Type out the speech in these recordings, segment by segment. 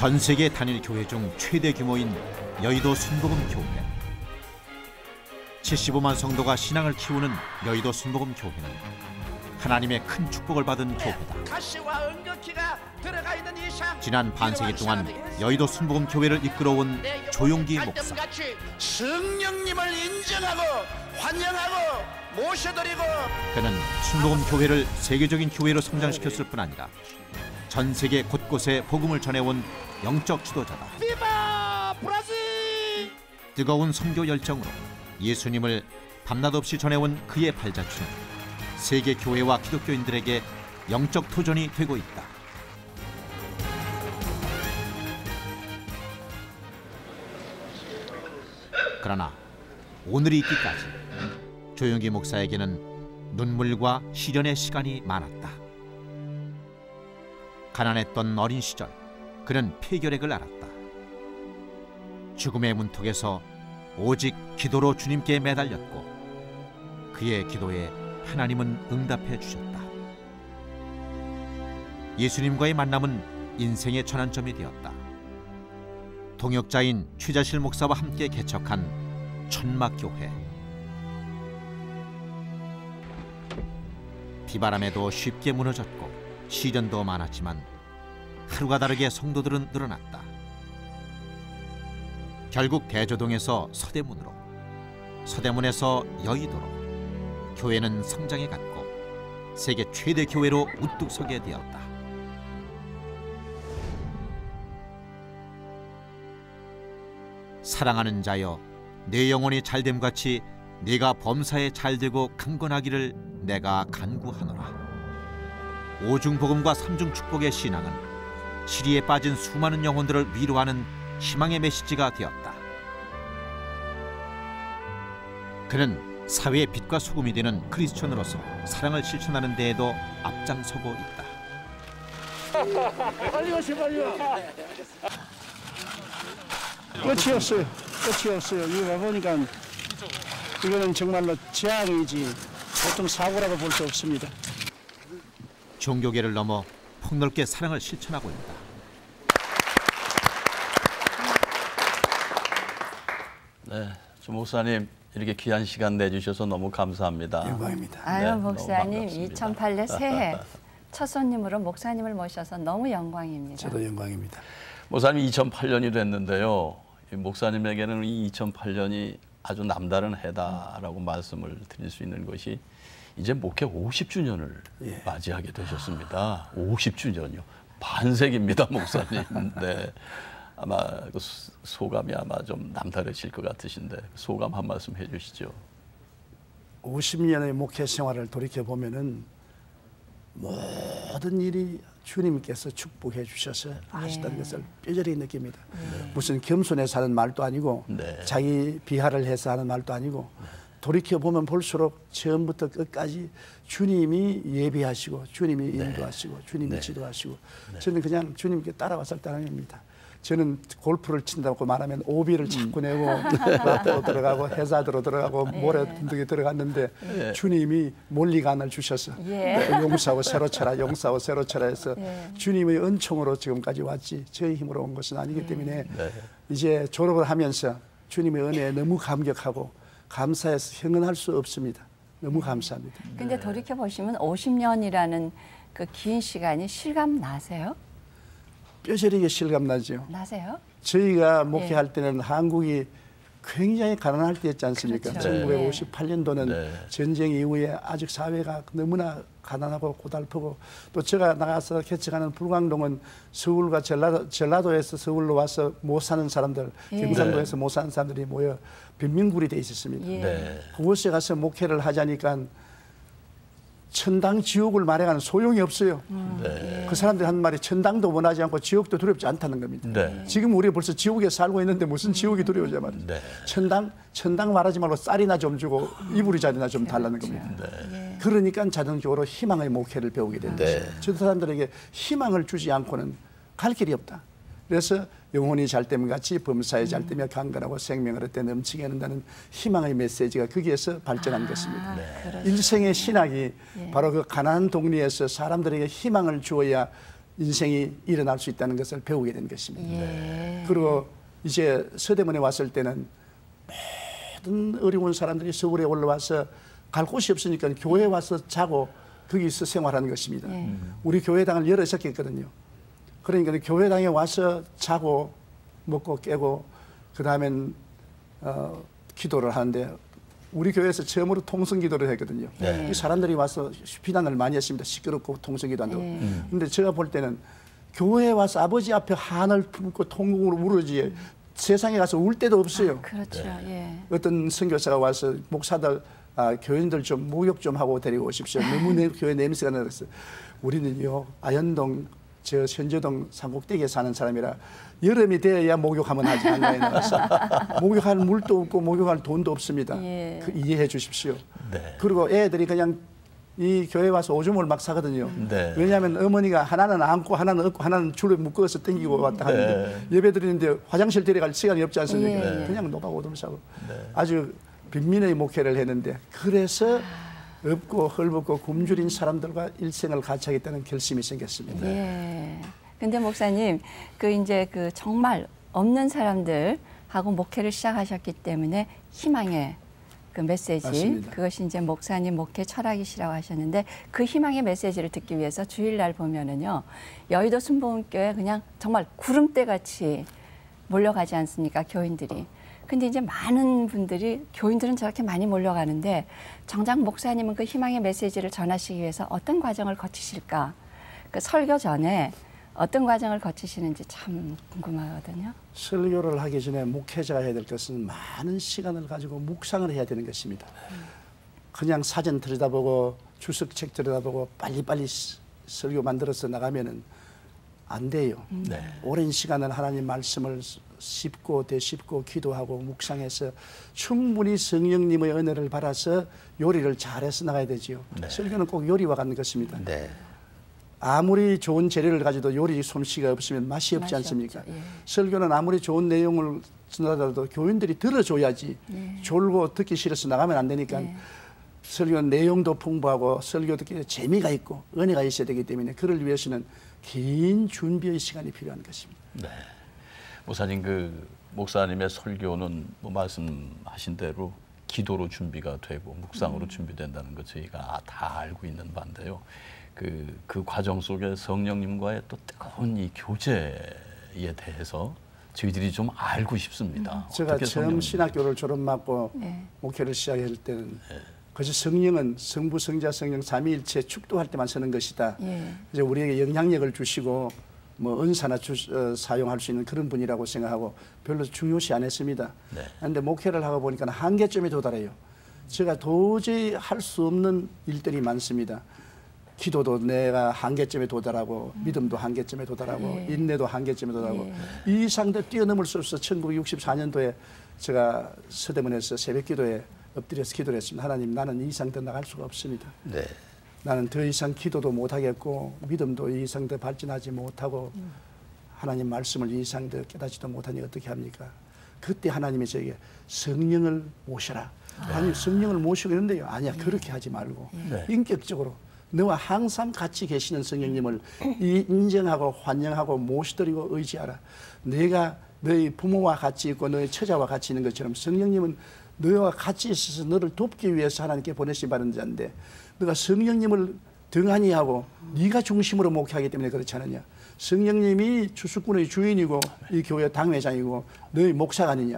전 세계 단일 교회 중 최대 규모인 여의도 순복음 교회. 75만 성도가 신앙을 키우는 여의도 순복음 교회는 하나님의 큰 축복을 받은 교회다. 지난 반세기 동안 여의도 순복음 교회를 이끌어온 조용기 목사. 성령님을 인정하고 환영하고 모셔드리고. 그는 순복음 교회를 세계적인 교회로 성장시켰을 뿐 아니라 전 세계 곳곳에 복음을 전해온 영적 지도자다. 비바 브라질! 뜨거운 선교 열정으로 예수님을 밤낮 없이 전해온 그의 발자취는 세계 교회와 기독교인들에게 영적 도전이 되고 있다. 그러나 오늘이 있기까지 조용기 목사에게는 눈물과 시련의 시간이 많았다. 가난했던 어린 시절 그는 폐결핵을 앓았다. 죽음의 문턱에서 오직 기도로 주님께 매달렸고 그의 기도에 하나님은 응답해 주셨다. 예수님과의 만남은 인생의 전환점이 되었다. 동역자인 최자실 목사와 함께 개척한 천막교회. 비바람에도 쉽게 무너졌고 시련도 많았지만 하루가 다르게 성도들은 늘어났다. 결국 대조동에서 서대문으로, 서대문에서 여의도로 교회는 성장해 갔고 세계 최대 교회로 우뚝 서게 되었다. 사랑하는 자여, 내 영혼이 잘됨같이 네가 범사에 잘되고 강건하기를 내가 간구하노라. 오중복음과 삼중축복의 신앙은 시리에 빠진 수많은 영혼들을 위로하는 희망의 메시지가 되었다. 그는 사회의 빛과 소금이 되는 크리스천으로서 사랑을 실천하는 데에도 앞장서고 있다. 빨리 오세요, 빨리 와. 끝이었어요. 끝이었어요. 이거 가보니까 이거는 정말로 재앙이지 보통 사고라고 볼 수 없습니다. 종교계를 넘어 폭넓게 사랑을 실천하고 있다. 네, 조 목사님 이렇게 귀한 시간 내주셔서 너무 감사합니다. 영광입니다. 아유, 네, 목사님 너무 2008년 새해 첫 손님으로 목사님을 모셔서 너무 영광입니다. 저도 영광입니다. 목사님 2008년이 됐는데요. 이 목사님에게는 이 2008년이 아주 남다른 해다라고 말씀을 드릴 수 있는 것이 이제 목회 50주년을 맞이하게 되셨습니다. 50주년이요. 반세기입니다, 목사님. 네. 아마 그 소감이 아마 좀 남다르실 것 같으신데 소감 한 말씀 해주시죠. 50년의 목회 생활을 돌이켜 보면은 모든 일이 주님께서 축복해 주셔서 하시다는 것을 뼈저리 느낍니다. 무슨 겸손해서 하는 말도 아니고 자기 비하를 해서 하는 말도 아니고 돌이켜 보면 볼수록 처음부터 끝까지 주님이 예비하시고 주님이 인도하시고 주님이 지도하시고 저는 그냥 주님께 따라왔을 따름입니다. 저는 골프를 친다고 말하면 오비를 자꾸 내고 라프로 들어가고 해사드로 들어가고 모래 분덕에 들어갔는데 주님이 몰리간을 주셔서 용사하고 새로 쳐라 용사하고 새로 쳐라 해서 주님의 은총으로 지금까지 왔지 저희 힘으로 온 것은 아니기 때문에 이제 졸업을 하면서 주님의 은혜에 너무 감격하고 감사해서 형언할 수 없습니다. 너무 감사합니다. 근데 돌이켜 보시면 50년이라는 그 긴 시간이 실감 나세요? 뼈저리게 실감나죠. 나세요? 저희가 목회할 때는 한국이 굉장히 가난할 때였지 않습니까? 그렇죠. 1958년도는 전쟁 이후에 아직 사회가 너무나 가난하고 고달프고 또 제가 나가서 개척하는 불광동은 서울과 전라도에서 서울로 와서 못 사는 사람들, 경상도에서 못 사는 사람들이 모여 빈민굴이 돼 있었습니다. 그곳에 가서 목회를 하자니까 천당 지옥을 말해가는 소용이 없어요. 그 사람들이 한 말이 천당도 원하지 않고 지옥도 두렵지 않다는 겁니다. 지금 우리가 벌써 지옥에 살고 있는데 무슨 지옥이 두려워져 말이죠. 천당 말하지 말고 쌀이나 좀 주고 이불이자리나 좀 달라는 겁니다. 그러니까 자동적으로 희망의 목회를 배우게 되는 거죠. 저 사람들에게 희망을 주지 않고는 갈 길이 없다. 그래서 영혼이 잘됨 같이 범사에 잘되며 강건하고 생명을 얻되 넘치게 한다는 희망의 메시지가 거기에서 발전한 것입니다. 일생의 신학이 바로 그 가난한 동리에서 사람들에게 희망을 주어야 인생이 일어날 수 있다는 것을 배우게 된 것입니다. 예. 그리고 이제 서대문에 왔을 때는 모든 어려운 사람들이 서울에 올라와서 갈 곳이 없으니까 교회에 와서 자고 거기서 생활하는 것입니다. 우리 교회당을 열어셨겠거든요. 그러니까 교회당에 와서 자고 먹고 깨고 그다음엔 기도를 하는데 우리 교회에서 처음으로 통성기도를 했거든요. 네. 이 사람들이 와서 비난을 많이 했습니다. 시끄럽고 통성기도 안 되고. 근데 제가 볼 때는 교회에 와서 아버지 앞에 한을 품고 통곡으로 울어지 세상에 가서 울 데도 없어요. 그렇죠. 예. 어떤 선교사가 와서 목사들, 교인들 좀 목욕 좀 하고 데리고 오십시오. 너무 교회 냄새가 나서 우리는요 아현동, 저 현저동 산꼭대기에 사는 사람이라 여름이 되어야 목욕하면 하지 한가에 나가서 목욕할 물도 없고 목욕할 돈도 없습니다. 예. 이해해 주십시오. 네. 그리고 애들이 그냥 이 교회 와서 오줌을 막 사거든요. 네. 왜냐하면 어머니가 하나는 안고 하나는 얻고 하나는 줄에 묶어서 땡기고 왔다 하는데 예배 드리는데 화장실 데려갈 시간이 없지 않습니까? 예. 그냥 노박 오줌 싸고 아주 빈민의 목회를 했는데 그래서 없고 헐벗고 굶주린 사람들과 일생을 같이 하겠다는 결심이 생겼습니다. 예. 근데 목사님, 이제 정말 없는 사람들하고 목회를 시작하셨기 때문에 희망의 메시지, 맞습니다. 그것이 이제 목사님 목회 철학이시라고 하셨는데 그 희망의 메시지를 듣기 위해서 주일날 보면은요, 여의도 순복음교회 그냥 정말 구름대 같이 몰려가지 않습니까, 교인들이. 근데 이제 많은 분들이 교인들은 저렇게 많이 몰려가는데 정작 목사님은 그 희망의 메시지를 전하시기 위해서 어떤 과정을 거치실까? 설교 전에 어떤 과정을 거치시는지 참 궁금하거든요. 설교를 하기 전에 목회자가 해야 될 것은 많은 시간을 가지고 묵상을 해야 되는 것입니다. 그냥 사전 들여다보고 주석책 들여다보고 빨리빨리 설교 만들어서 나가면은 안 돼요. 네. 오랜 시간을 하나님 말씀을 씹고 되씹고 기도하고 묵상해서 충분히 성령님의 은혜를 받아서 요리를 잘해서 나가야 되지요. 네. 설교는 꼭 요리와 같은 것입니다. 네. 아무리 좋은 재료를 가지도 요리 솜씨가 없으면 맛이 없지 맛이 않습니까? 없죠. 예. 설교는 아무리 좋은 내용을 전하더라도 교인들이 들어줘야지 졸고 듣기 싫어서 나가면 안 되니까 설교는 내용도 풍부하고 설교 듣기 재미가 있고 은혜가 있어야 되기 때문에 그를 위해서는 긴 준비의 시간이 필요한 것입니다. 네. 목사님, 목사님의 설교는 말씀하신 대로 기도로 준비가 되고 묵상으로 준비된다는 것 저희가 다 알고 있는 바인데요. 그 과정 속에 성령님과의 또 뜨거운 이 교제에 대해서 저희들이 좀 알고 싶습니다. 제가 어떻게 처음 성령님 신학교를 졸업하고 목회를 시작할 때는 그래서 성령은 성부, 성자, 성령 삼위일체 축도할 때만 쓰는 것이다. 이제 우리에게 영향력을 주시고 은사나 사용할 수 있는 그런 분이라고 생각하고 별로 중요시 안 했습니다. 그런데 목회를 하고 보니까 한계점에 도달해요. 제가 도저히 할 수 없는 일들이 많습니다. 기도도 내가 한계점에 도달하고 믿음도 한계점에 도달하고 인내도 한계점에 도달하고 이 상대 뛰어넘을 수 없어 1964년도에 제가 서대문에서 새벽기도에 엎드려서 기도를 했습니다. 하나님, 나는 이 이상 더 나갈 수가 없습니다. 네. 나는 더 이상 기도도 못하겠고 믿음도 이 이상 더 발전하지 못하고 하나님 말씀을 이 이상 더 깨닫지도 못하니 어떻게 합니까? 그때 하나님이 저에게 성령을 모셔라. 아니 성령을 모시고 있는데요. 아니야, 그렇게 하지 말고 인격적으로 너와 항상 같이 계시는 성령님을 인정하고 환영하고 모시드리고 의지하라. 내가 너희 부모와 같이 있고 너희 처자와 같이 있는 것처럼 성령님은 너와 같이 있어서 너를 돕기 위해서 하나님께 보내시 받은 자인데 너가 성령님을 등한히 하고 네가 중심으로 목회하기 때문에 그렇지 않느냐. 성령님이 주수꾼의 주인이고 이 교회 당회장이고 너희 목사가 아니냐.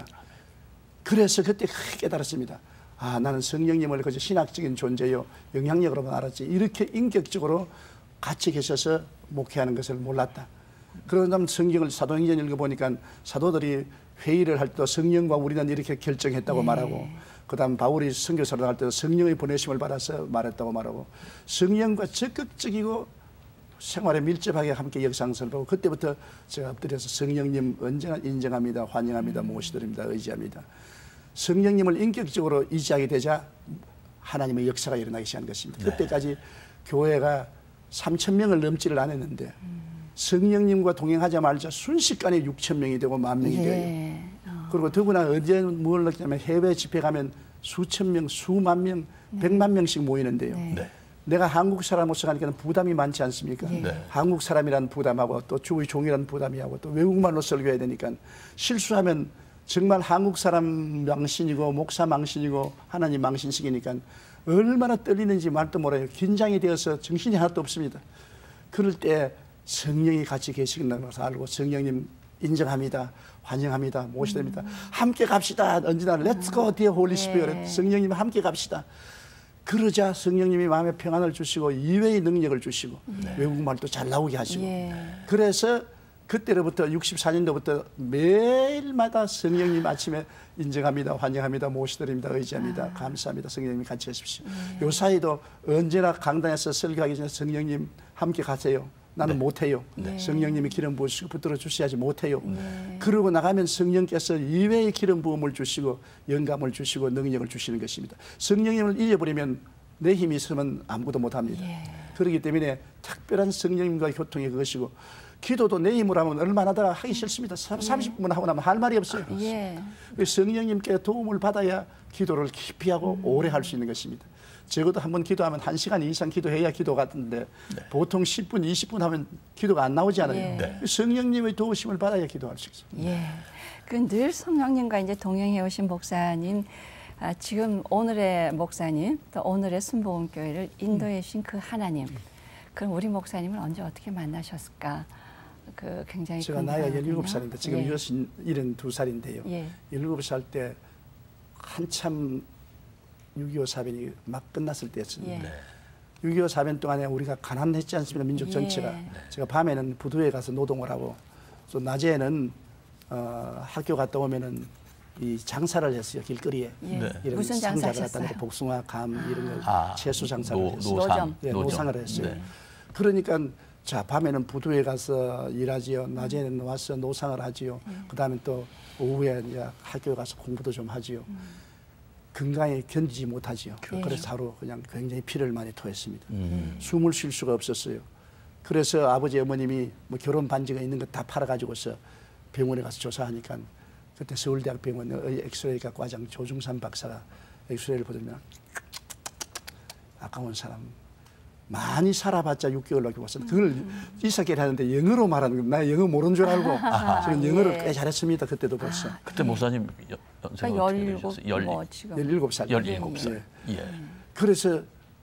그래서 그때 크게 깨달았습니다. 아, 나는 성령님을 그저 신학적인 존재요 영향력으로만 알았지 이렇게 인격적으로 같이 계셔서 목회하는 것을 몰랐다. 그러면 성경을 사도행전 읽어보니까 사도들이 회의를 할 때 성령과 우리는 이렇게 결정했다고 말하고 그다음 바울이 선교사를 할 때 성령의 보내심을 받아서 말했다고 말하고 성령과 적극적이고 생활에 밀접하게 함께 역상선을 보고 그때부터 제가 엎드려서 성령님 언제나 인정합니다. 환영합니다. 모시드립니다. 의지합니다. 성령님을 인격적으로 의지하게 되자 하나님의 역사가 일어나기 시작한 것입니다. 그때까지 교회가 3,000명을 넘지를 않았는데 성령님과 동행하자마자 순식간에 6,000명이 되고 10,000명이 돼요. 그리고 더구나 언제 뭘 느끼냐면 해외 집회 가면 수천 명, 수만 명, 100만 명씩 모이는데요. 내가 한국 사람으로서 가니까 부담이 많지 않습니까? 네. 한국 사람이라는 부담하고 또 주의 종이라는 부담이 하고 또 외국말로 설교해야 되니까 실수하면 정말 한국 사람 망신이고 목사 망신이고 하나님 망신식이니까 얼마나 떨리는지 말도 몰라요. 긴장이 되어서 정신이 하나도 없습니다. 그럴 때 성령이 같이 계시는 것을 알고 성령님 인정합니다. 환영합니다. 모시됩니다. 함께 갑시다. 언제나 Let's go dear Holy Spirit. 성령님 함께 갑시다. 그러자 성령님이 마음에 평안을 주시고 이외의 능력을 주시고 외국말도 잘 나오게 하시고 그래서 그때로부터 64년도부터 매일마다 성령님 아침에 인정합니다. 환영합니다. 모시드립니다. 의지합니다. 감사합니다. 성령님 같이 하십시오. 요 사이도 언제나 강단에서 설교하기 전에 성령님 함께 가세요. 나는 못해요. 성령님이 기름 부으시고 붙들어 주셔야지 못해요. 그러고 나가면 성령께서 이외의 기름 부음을 주시고 영감을 주시고 능력을 주시는 것입니다. 성령님을 잃어버리면 내 힘이 있으면 아무것도 못합니다. 그렇기 때문에 특별한 성령님과의 교통이 그것이고 기도도 내 힘으로 하면 얼마나 더 하기 싫습니다. 30분 하고 나면 할 말이 없어요. 성령님께 도움을 받아야 기도를 깊이 하고 오래 할 수 있는 것입니다. 적어도 한번 기도하면 1시간 이상 기도해야 기도 같은데 보통 10분, 20분 하면 기도가 안 나오지 않아요. 성령님의 도우심을 받아야 기도할 수 있어요. 그 늘 성령님과 이제 동행해 오신 목사님, 지금 오늘의 목사님, 또 오늘의 순복음교회를 인도해 주신 그 하나님, 그럼 우리 목사님을 언제 어떻게 만나셨을까? 그 굉장히 제가 나이가 17살인데 지금 72살인데요. 17살 때 한참 6.25 사변이 막 끝났을 때였습니다. 6.25 사변 동안에 우리가 가난했지 않습니까? 민족 전체가. 제가 밤에는 부두에 가서 노동을 하고 또 낮에는 학교 갔다 오면은 이 장사를 했어요. 길거리에. 이런 무슨 상자를 장사하셨어요? 갖다 놓고 복숭아, 감 이런 걸 채소 장사를 했어요. 노점. 노상을 했어요. 그러니까 자 밤에는 부두에 가서 일하지요. 낮에는 와서 노상을 하지요. 그다음에 또 오후에 이제 학교에 가서 공부도 좀 하지요. 건강에 견디지 못하지요. 그래서 하루 그냥 굉장히 피를 많이 토했습니다. 숨을 쉴 수가 없었어요. 그래서 아버지 어머님이 뭐 결혼 반지가 있는 것 다 팔아가지고서 병원에 가서 조사하니까 그때 서울대학병원의 엑스레이과 과장 조중산 박사가 엑스레이를 보더니 아까운 사람 많이 살아봤자 6개월밖에 못 살았다. 그걸 이삭계를 하는데 영어로 말하는 거. 나 영어 모르는 줄 알고 저는 영어를 꽤 잘했습니다. 그때도 벌써. 그때 목사님 연세가 어떻게 되셨어요? 뭐 지금 17살. 17살. 그래서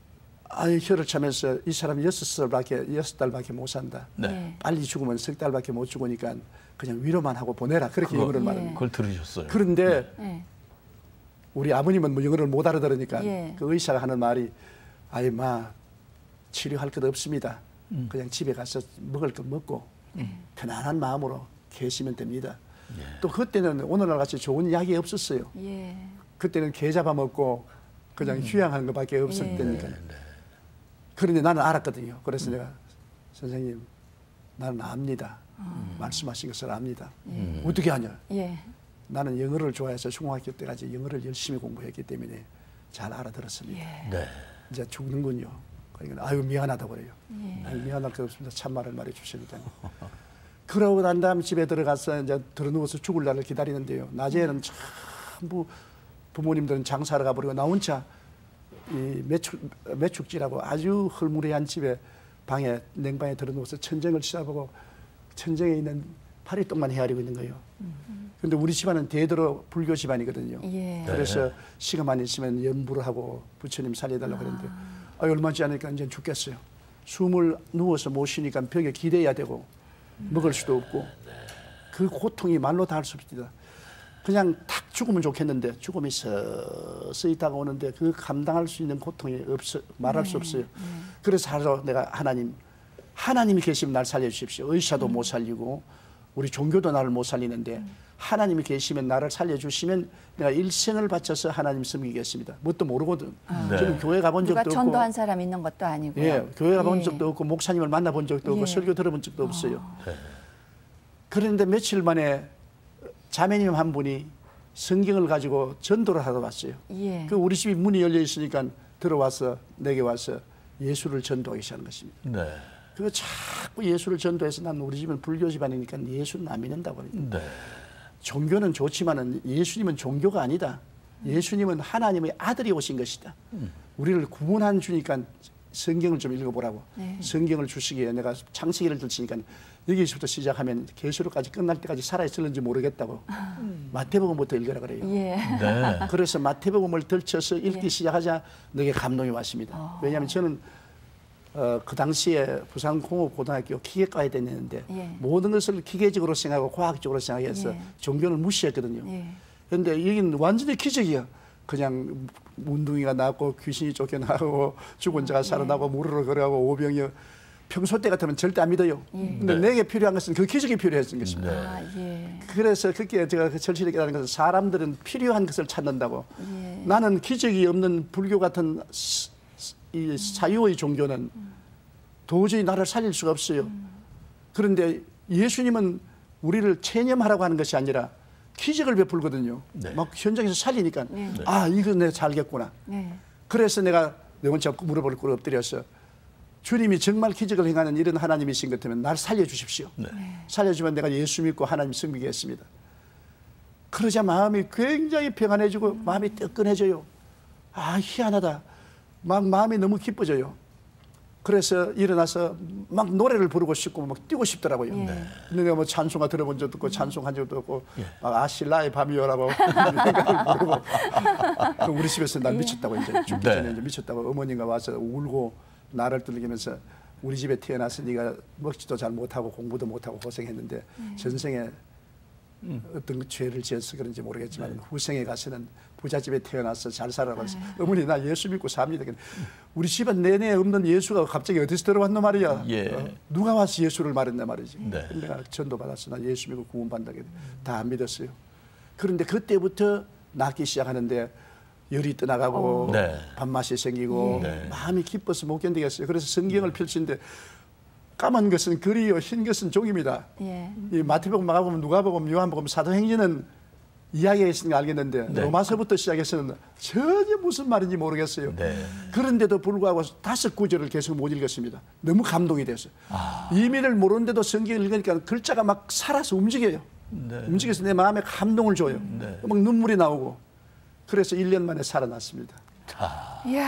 혀를 차면서 이 사람이 6달밖에 못 산다. 빨리 죽으면 3달밖에 못 죽으니까 그냥 위로만 하고 보내라. 그렇게 영어를 말합니다. 그걸 들으셨어요. 그런데 우리 아버님은 뭐 영어를 못 알아들으니까 그 의사가 하는 말이 아이 마 치료할 것 없습니다. 그냥 집에 가서 먹을 것 먹고 편안한 마음으로 계시면 됩니다. 또 그때는 오늘날 같이 좋은 약이 없었어요. 그때는 게 잡아먹고 그냥 휴양하는 것밖에 없을 때니까. 그런데 나는 알았거든요. 그래서 내가 선생님 나는 압니다. 말씀하신 것을 압니다. 어떻게 하냐? 나는 영어를 좋아해서 중학교 때까지 영어를 열심히 공부했기 때문에 잘 알아들었습니다. 이제 죽는군요. 그러니까 아유 미안하다고 그래요. 아유, 미안할 것 없습니다. 참말을 말해주시니까. 그러고 난 다음 집에 들어가서 이제 들어누워서 죽을 날을 기다리는데요. 낮에는 전부 부모님들은 장사하러 가버리고 나 혼자 이 매축지라고 아주 헐무레한 집에 방에 냉방에 들어누워서 천정을 쳐다보고 천정에 있는 파리똥만 헤아리고 있는 거예요. 그런데 우리 집안은 대대로 불교 집안이거든요. 그래서 시간만 있으면 연부를 하고 부처님 살려달라고 그랬는데 얼마지 않으니까 이제 죽겠어요. 숨을 누워서 못 쉬니까 벽에 기대야 되고 먹을 수도 없고 그 고통이 말로 다 할 수 없습니다. 그냥 탁 죽으면 좋겠는데 죽음이 서서히 다가오는데 그 감당할 수 있는 고통이 없어 말할 수 없어요. 그래서 하루 내가 하나님이 계시면 날 살려주십시오. 의사도 못 살리고 우리 종교도 나를 못 살리는데 하나님이 계시면 나를 살려주시면 내가 일생을 바쳐서 하나님 섬기겠습니다. 뭣도 모르거든. 저는 교회 가본 적도 없고. 누가 전도한 사람 있는 것도 아니고요. 교회 가본 적도 없고 목사님을 만나본 적도 없고 설교 들어본 적도 없어요. 그런데 며칠 만에 자매님 한 분이 성경을 가지고 전도를 하러 왔어요. 그 우리 집이 문이 열려 있으니까 들어와서 내게 와서 예수를 전도하기 시작하는 것입니다. 그거 자꾸 예수를 전도해서 난 우리 집은 불교 집안이니까 예수는 안 믿는다고 합니다. 종교는 좋지만은 예수님은 종교가 아니다. 예수님은 하나님의 아들이 오신 것이다. 우리를 구원한 주니까 성경을 좀 읽어보라고. 네. 성경을 주시기에 내가 창세기를 들으니까 여기서부터 시작하면 계시록까지 끝날 때까지 살아있을는지 모르겠다고. 마태복음부터 읽으라 그래요. 예. 네. 그래서 마태복음을 들쳐서 읽기 시작하자 내게 감동이 왔습니다. 왜냐하면 저는 그 당시에 부산공업고등학교 기계과에 다녔는데 예. 모든 것을 기계적으로 생각하고 과학적으로 생각해서 예. 종교를 무시했거든요. 예. 그런데 여기는 완전히 기적이야. 그냥 문둥이가 나고 귀신이 쫓겨나고 죽은 자가 살아나고 무르르 걸어가고 오병이어. 평소 때 같으면 절대 안 믿어요. 근데 내게 필요한 것은 그 기적이 필요했던 것입니다. 아, 예. 그래서 그게 제가 절실히 깨달은 것은 사람들은 필요한 것을 찾는다고. 예. 나는 기적이 없는 불교 같은 이 사유의 종교는 도저히 나를 살릴 수가 없어요. 그런데 예수님은 우리를 체념하라고 하는 것이 아니라 기적을 베풀거든요. 막 현장에서 살리니까 아 이거 내가 살겠구나. 네. 그래서 내가 내 혼자 무릎을 꿇어 엎드려서 주님이 정말 기적을 행하는 이런 하나님이신 것 같으면 날 살려주십시오. 살려주면 내가 예수 믿고 하나님 섬기겠습니다. 그러자 마음이 굉장히 평안해지고 마음이 뜨끈해져요. 아 희한하다. 막 마음이 너무 기뻐져요. 그래서 일어나서 막 노래를 부르고 싶고 막 뛰고 싶더라고요. 내가 뭐 찬송가 들어본 적도 없고 찬송한 적도 없고 막 아실라의 밤이요라고 생각을 부르고 우리 집에서 날 미쳤다고 이제 죽기 전에 이제 미쳤다고 어머니가 와서 울고 나를 두들기면서 우리 집에 태어나서 네가 먹지도 잘 못하고 공부도 못하고 고생했는데 전생에 어떤 죄를 지어서 그런지 모르겠지만 후생에 가서는 부잣집에 태어나서 잘 살아라고 해서 어머니 나 예수 믿고 삽니다. 우리 집안 내내 없는 예수가 갑자기 어디서 들어왔노 말이야. 누가 와서 예수를 말했나 말이지. 내가 전도 받았어. 나 예수 믿고 구원받는다. 다 안 믿었어요. 그런데 그때부터 낫기 시작하는데 열이 떠나가고 밥맛이 생기고 마음이 기뻐서 못 견디겠어요. 그래서 성경을 펼치는데 까만 것은 글이요 흰 것은 종입니다. 이 마태복음, 마가복음, 누가복음, 요한복음, 사도행전은 이야기가 있으니까 알겠는데 로마서부터 시작해서는 전혀 무슨 말인지 모르겠어요. 그런데도 불구하고 5구절을 계속 못 읽었습니다. 너무 감동이 돼서. 의미를 모르는데도 성경을 읽으니까 글자가 막 살아서 움직여요. 움직여서 내 마음에 감동을 줘요. 막 눈물이 나오고. 그래서 1년 만에 살아났습니다. 이야.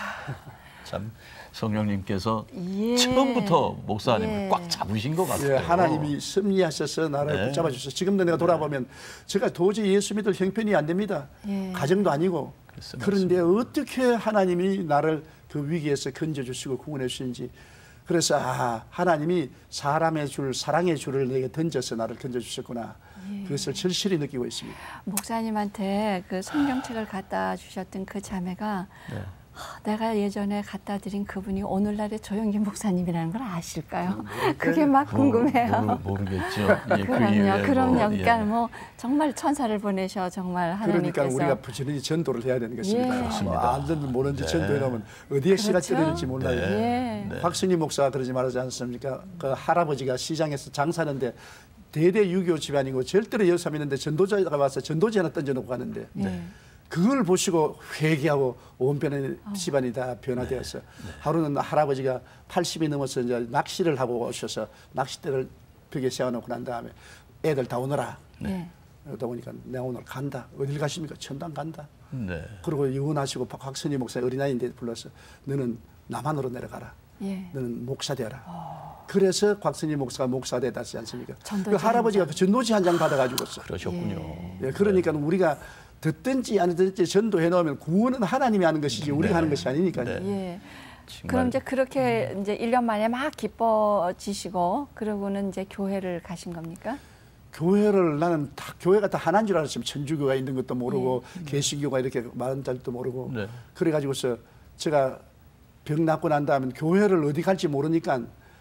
참 성령님께서 처음부터 목사님을 꽉 잡으신 것 같아요. 하나님이 섭리하셔서 나를 붙잡아 주셔서 지금도 내가 돌아보면 제가 도저히 예수 믿을 형편이 안 됩니다. 가정도 아니고. 그런데 어떻게 하나님이 나를 그 위기에서 건져주시고 구원해 주시는지. 그래서 하나님이 사람의 줄, 사랑의 줄을 내게 던져서 나를 건져주셨구나. 그것을 절실히 느끼고 있습니다. 목사님한테 그 성경책을 갖다 주셨던 그 자매가 내가 예전에 갖다 드린 그분이 오늘날의 조영기 목사님이라는 걸 아실까요? 그게 막 궁금해요. 모르겠죠. 그럼요. 그러니까 뭐 정말 천사를 보내셔 정말 하나님께서. 그러니까 우리가 부지런히 전도를 해야 되는 것입니다. 알든지 모르는지 전도해 놓으면 어디에 씨가 떨어질지 몰라요. 박순희 목사가 그러지 말하지 않습니까? 그 할아버지가 시장에서 장사하는데 대대 유교 집안이고 절대로 예수 믿는데 전도자가 와서 전도지 하나 던져놓고 가는데 그걸 보시고 회개하고 온 집안이 다 변화되었어요. 하루는 할아버지가 80이 넘어서 이제 낚시를 하고 오셔서 낚싯대를 벽에 세워놓고 난 다음에 애들 다 오너라. 그러다 보니까 내가 오늘 간다. 어딜 가십니까? 천당 간다. 그리고 이혼하시고 곽선희 목사 어린아이인데 불러서 너는 남한으로 내려가라. 너는 목사 되어라. 그래서 곽선희 목사가 목사 되었지 않습니까? 그 할아버지가 그 전도지 한 장 받아가지고서. 그러셨군요. 그러니까 우리가 듣든지 안 듣든지 전도해 놓으면 구원은 하나님이 하는 것이지 우리가 하는 것이 아니니까요. 그럼 이제 그렇게 이제 1년 만에 막 기뻐지시고 그러고는 이제 교회를 가신 겁니까? 교회를 나는 다 교회가 다 하나인 줄 알았어요. 천주교가 있는 것도 모르고 개신교가 이렇게 많은 줄도 모르고 그래가지고서 제가 병 낫고 난 다음에 교회를 어디 갈지 모르니까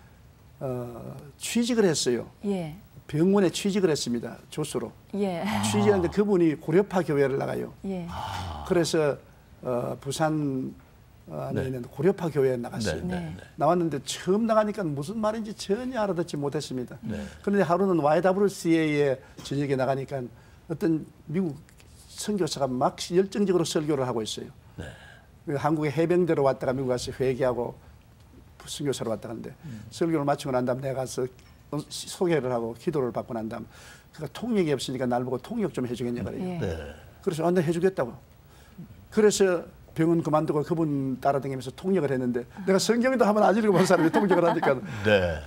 취직을 했어요. 병원에 취직을 했습니다. 조수로. 취직했는데 그분이 고려파 교회를 나가요. 그래서 부산 안에 있는 고려파 교회에 나갔어요. 나왔는데 처음 나가니까 무슨 말인지 전혀 알아듣지 못했습니다. 그런데 하루는 YWCA에 저녁에 나가니까 어떤 미국 선교사가 막 열정적으로 설교를 하고 있어요. 한국에 해병대로 왔다가 미국 가서 회개하고 선교사로 왔다 갔는데 설교를 마치고 난 다음에 내가 가서 소개를 하고 기도를 받고 난 다음 그가 통역이 없으니까 날 보고 통역 좀 해주겠냐 그래요. 그래서 나 해주겠다고. 그래서 병원 그만두고 그분 따라다니면서 통역을 했는데 내가 성경도 한번 안 읽어본 사람이 통역을 하니까 네.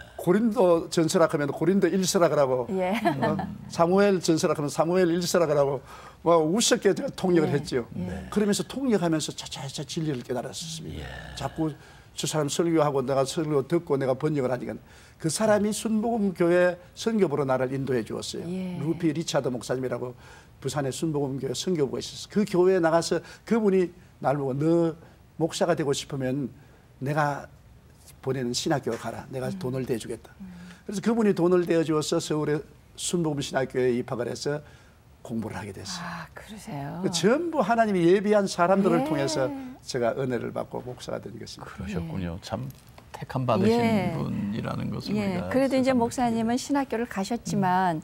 고린도 전서라 하면 고린도 1서라 그러고 예. 사무엘 전서라 하면 사무엘 1서라 그러고 뭐 우습게 제가 통역을 예. 했죠. 그러면서 통역하면서 차차차 진리를 깨달았었습니다. 자꾸 저 사람 설교하고 내가 설교 듣고 내가 번역을 하니까 그 사람이 순복음교회 선교부로 나를 인도해 주었어요. 루피 리차드 목사님이라고 부산의 순복음교회 선교부가 있었어요. 그 교회에 나가서 그분이 날 보고 너 목사가 되고 싶으면 내가 보내는 신학교에 가라. 내가 돈을 대주겠다. 그래서 그분이 돈을 대주어서 서울의 순복음 신학교에 입학을 해서 공부를 하게 됐어요. 아, 그러세요. 전부 하나님이 예비한 사람들을 예. 통해서 제가 은혜를 받고 목사가 된 것입니다. 그러셨군요. 참 택함 받으신 예. 분이라는 것을 예. 우리가 그래도 이제 세상에 목사님은 신학교를 가셨지만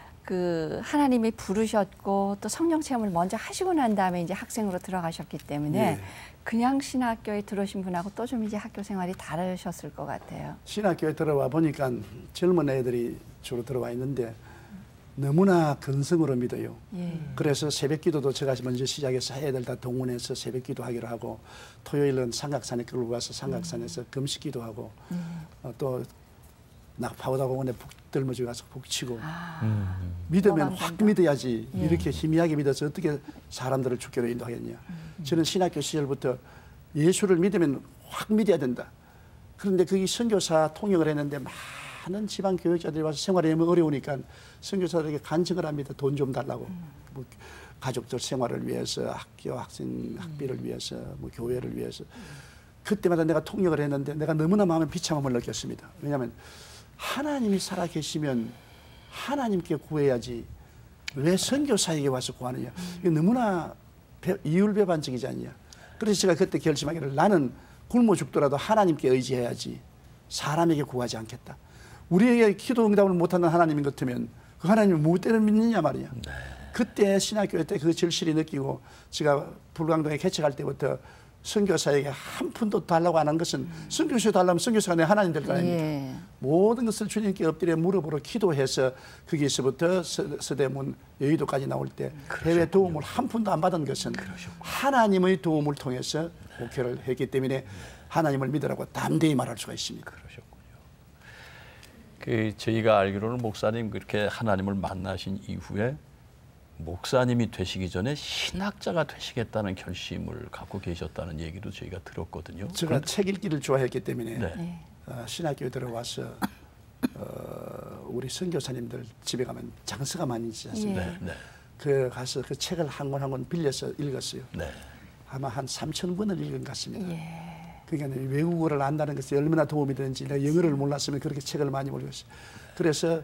그 하나님이 부르셨고 또 성령 체험을 먼저 하시고 난 다음에 이제 학생으로 들어가셨기 때문에 예. 그냥 신학교에 들어오신 분하고 또 좀 이제 학교 생활이 다르셨을 것 같아요. 신학교에 들어와 보니까 젊은 애들이 주로 들어와 있는데 너무나 근성으로 믿어요. 예. 그래서 새벽 기도도 제가 먼저 시작해서 애들 다 동원해서 새벽 기도하기로 하고 토요일은 삼각산에 끌고 가서 삼각산에서 금식 기도하고 또 낙파오다공원에 북들머지 가서 북치고 믿으면 너무 확 감사합니다. 믿어야지 예. 이렇게 희미하게 믿어서 어떻게 사람들을 주께로 인도하겠냐. 저는 신학교 시절부터 예수를 믿으면 확 믿어야 된다. 그런데 거기 선교사 통역을 했는데 많은 지방 교육자들이 와서 생활이 너무 어려우니까 선교사들에게 간증을 합니다. 돈 좀 달라고. 뭐 가족들 생활을 위해서, 학교 학생 학비를 위해서, 뭐 교회를 위해서. 그때마다 내가 통역을 했는데 내가 너무나 마음에 비참함을 느꼈습니다. 왜냐하면 하나님이 살아 계시면 하나님께 구해야지 왜 선교사에게 와서 구하느냐. 이게 너무나 이율배반적이지 않냐. 그래서 제가 그때 결심하기를 나는 굶어 죽더라도 하나님께 의지해야지 사람에게 구하지 않겠다. 우리에게 기도 응답을 못하는 하나님인 것 같으면 그 하나님을 무엇 때문에 믿느냐 말이야. 그때 신학교 때 그 절실히 느끼고 제가 불광동에 개척할 때부터 선교사에게 한 푼도 달라고 안 한 것은 선교사 달라면 선교사가 내 하나님 될 거 아닙니까? 예. 모든 것을 주님께 엎드려 무릎으로 기도해서 거기서부터 서대문 여의도까지 나올 때 해외 도움을 한 푼도 안 받은 것은 하나님의 도움을 통해서 목회를 했기 때문에 하나님을 믿으라고 담대히 말할 수가 있습니다. 그러셨군요. 그 저희가 알기로는 목사님 그렇게 하나님을 만나신 이후에 목사님이 되시기 전에 신학자가 되시겠다는 결심을 갖고 계셨다는 얘기도 저희가 들었거든요. 제가 책 읽기를 좋아했기 때문에 네. 신학교에 들어와서 우리 선교사님들 집에 가면 장서가 많이 있지 않습니까? 예. 네, 네, 그 가서 그 책을 한 권 한 권 빌려서 읽었어요. 네. 아마 한 3,000권을 읽은 것 같습니다. 예. 그러니까 외국어를 안다는 것이 얼마나 도움이 되는지 내가 영어를 몰랐으면 그렇게 책을 많이 읽었어요. 그래서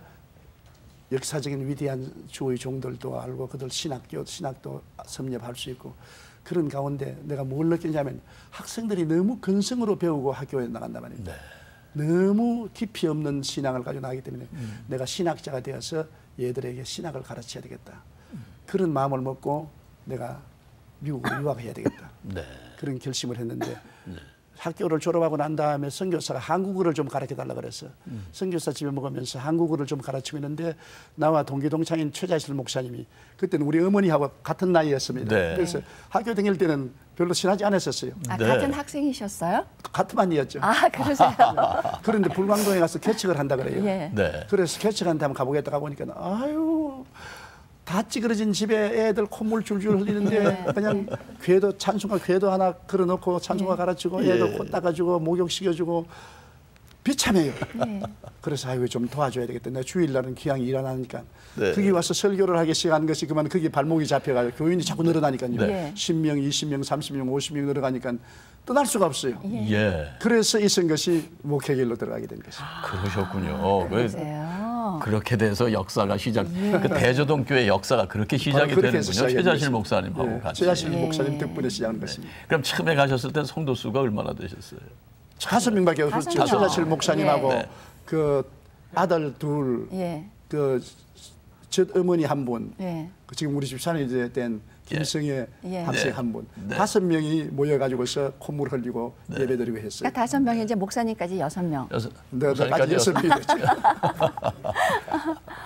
역사적인 위대한 주의 종들도 알고 그들 신학도 섭렵할 수 있고 그런 가운데 내가 뭘 느끼냐면 학생들이 너무 근성으로 배우고 학교에 나간단 말이에요. 네. 너무 깊이 없는 신앙을 가지고 나가기 때문에 내가 신학자가 되어서 얘들에게 신학을 가르쳐야 되겠다. 그런 마음을 먹고 내가 미국으로 유학해야 되겠다. 네. 그런 결심을 했는데 학교를 졸업하고 난 다음에 선교사가 한국어를 좀 가르쳐달라 그래서 선교사 집에 먹으면서 한국어를 좀 가르치고 있는데 나와 동기동창인 최자실 목사님이 그때는 우리 어머니하고 같은 나이였습니다. 네. 그래서 학교 다닐 때는 별로 친하지 않았었어요. 아, 네. 같은 학생이셨어요? 같은 반이었죠. 아, 그러세요? 그런데 불광동에 가서 개척을 한다 그래요. 예. 네. 그래서 개척한다 하면 가보겠다 가보니까 아유 다 찌그러진 집에 애들 콧물 줄줄 흘리는데 그냥 궤도 찬송가 궤도 하나 걸어놓고 찬송가 가르치고 애들 코 닦아주고 목욕시켜주고 비참해요. 예. 그래서 아이고 좀 도와줘야 되겠다. 내가 주일날은 기왕 일어나니까 네. 거기 와서 설교를 하기 시작한 것이 그만 거기 발목이 잡혀가지고 교인이 자꾸 늘어나니까요. 네. 10명, 20명, 30명, 50명 늘어가니까 떠날 수가 없어요. 예. 그래서 있은 것이 목회길로 들어가게 된 것입니다. 그러셨군요. 그러세요. 그렇게 돼서 역사가 시작. 그 대저동 교회 역사가 그렇게 시작이 그렇게 해서 되는군요. 시작이 최자실 됐습니다. 목사님하고 예, 같이. 최자실 목사님 덕분에 시작한 것입니다. 그럼 처음에 가셨을 땐 성도 수가 얼마나 되셨어요? 5명밖에 없었죠. 5명. 최자실 목사님하고 예. 그 아들 둘, 예. 그 첫 어머니 한 분, 예. 그 지금 우리 집사람이 된 김성애 예. 학생 네. 한 분, 네. 5명이 모여가지고서 콧물 흘리고 예배드리고 했어요. 그러니까 5명이 이제 목사님까지 6명. 내가까지 6명이 됐죠.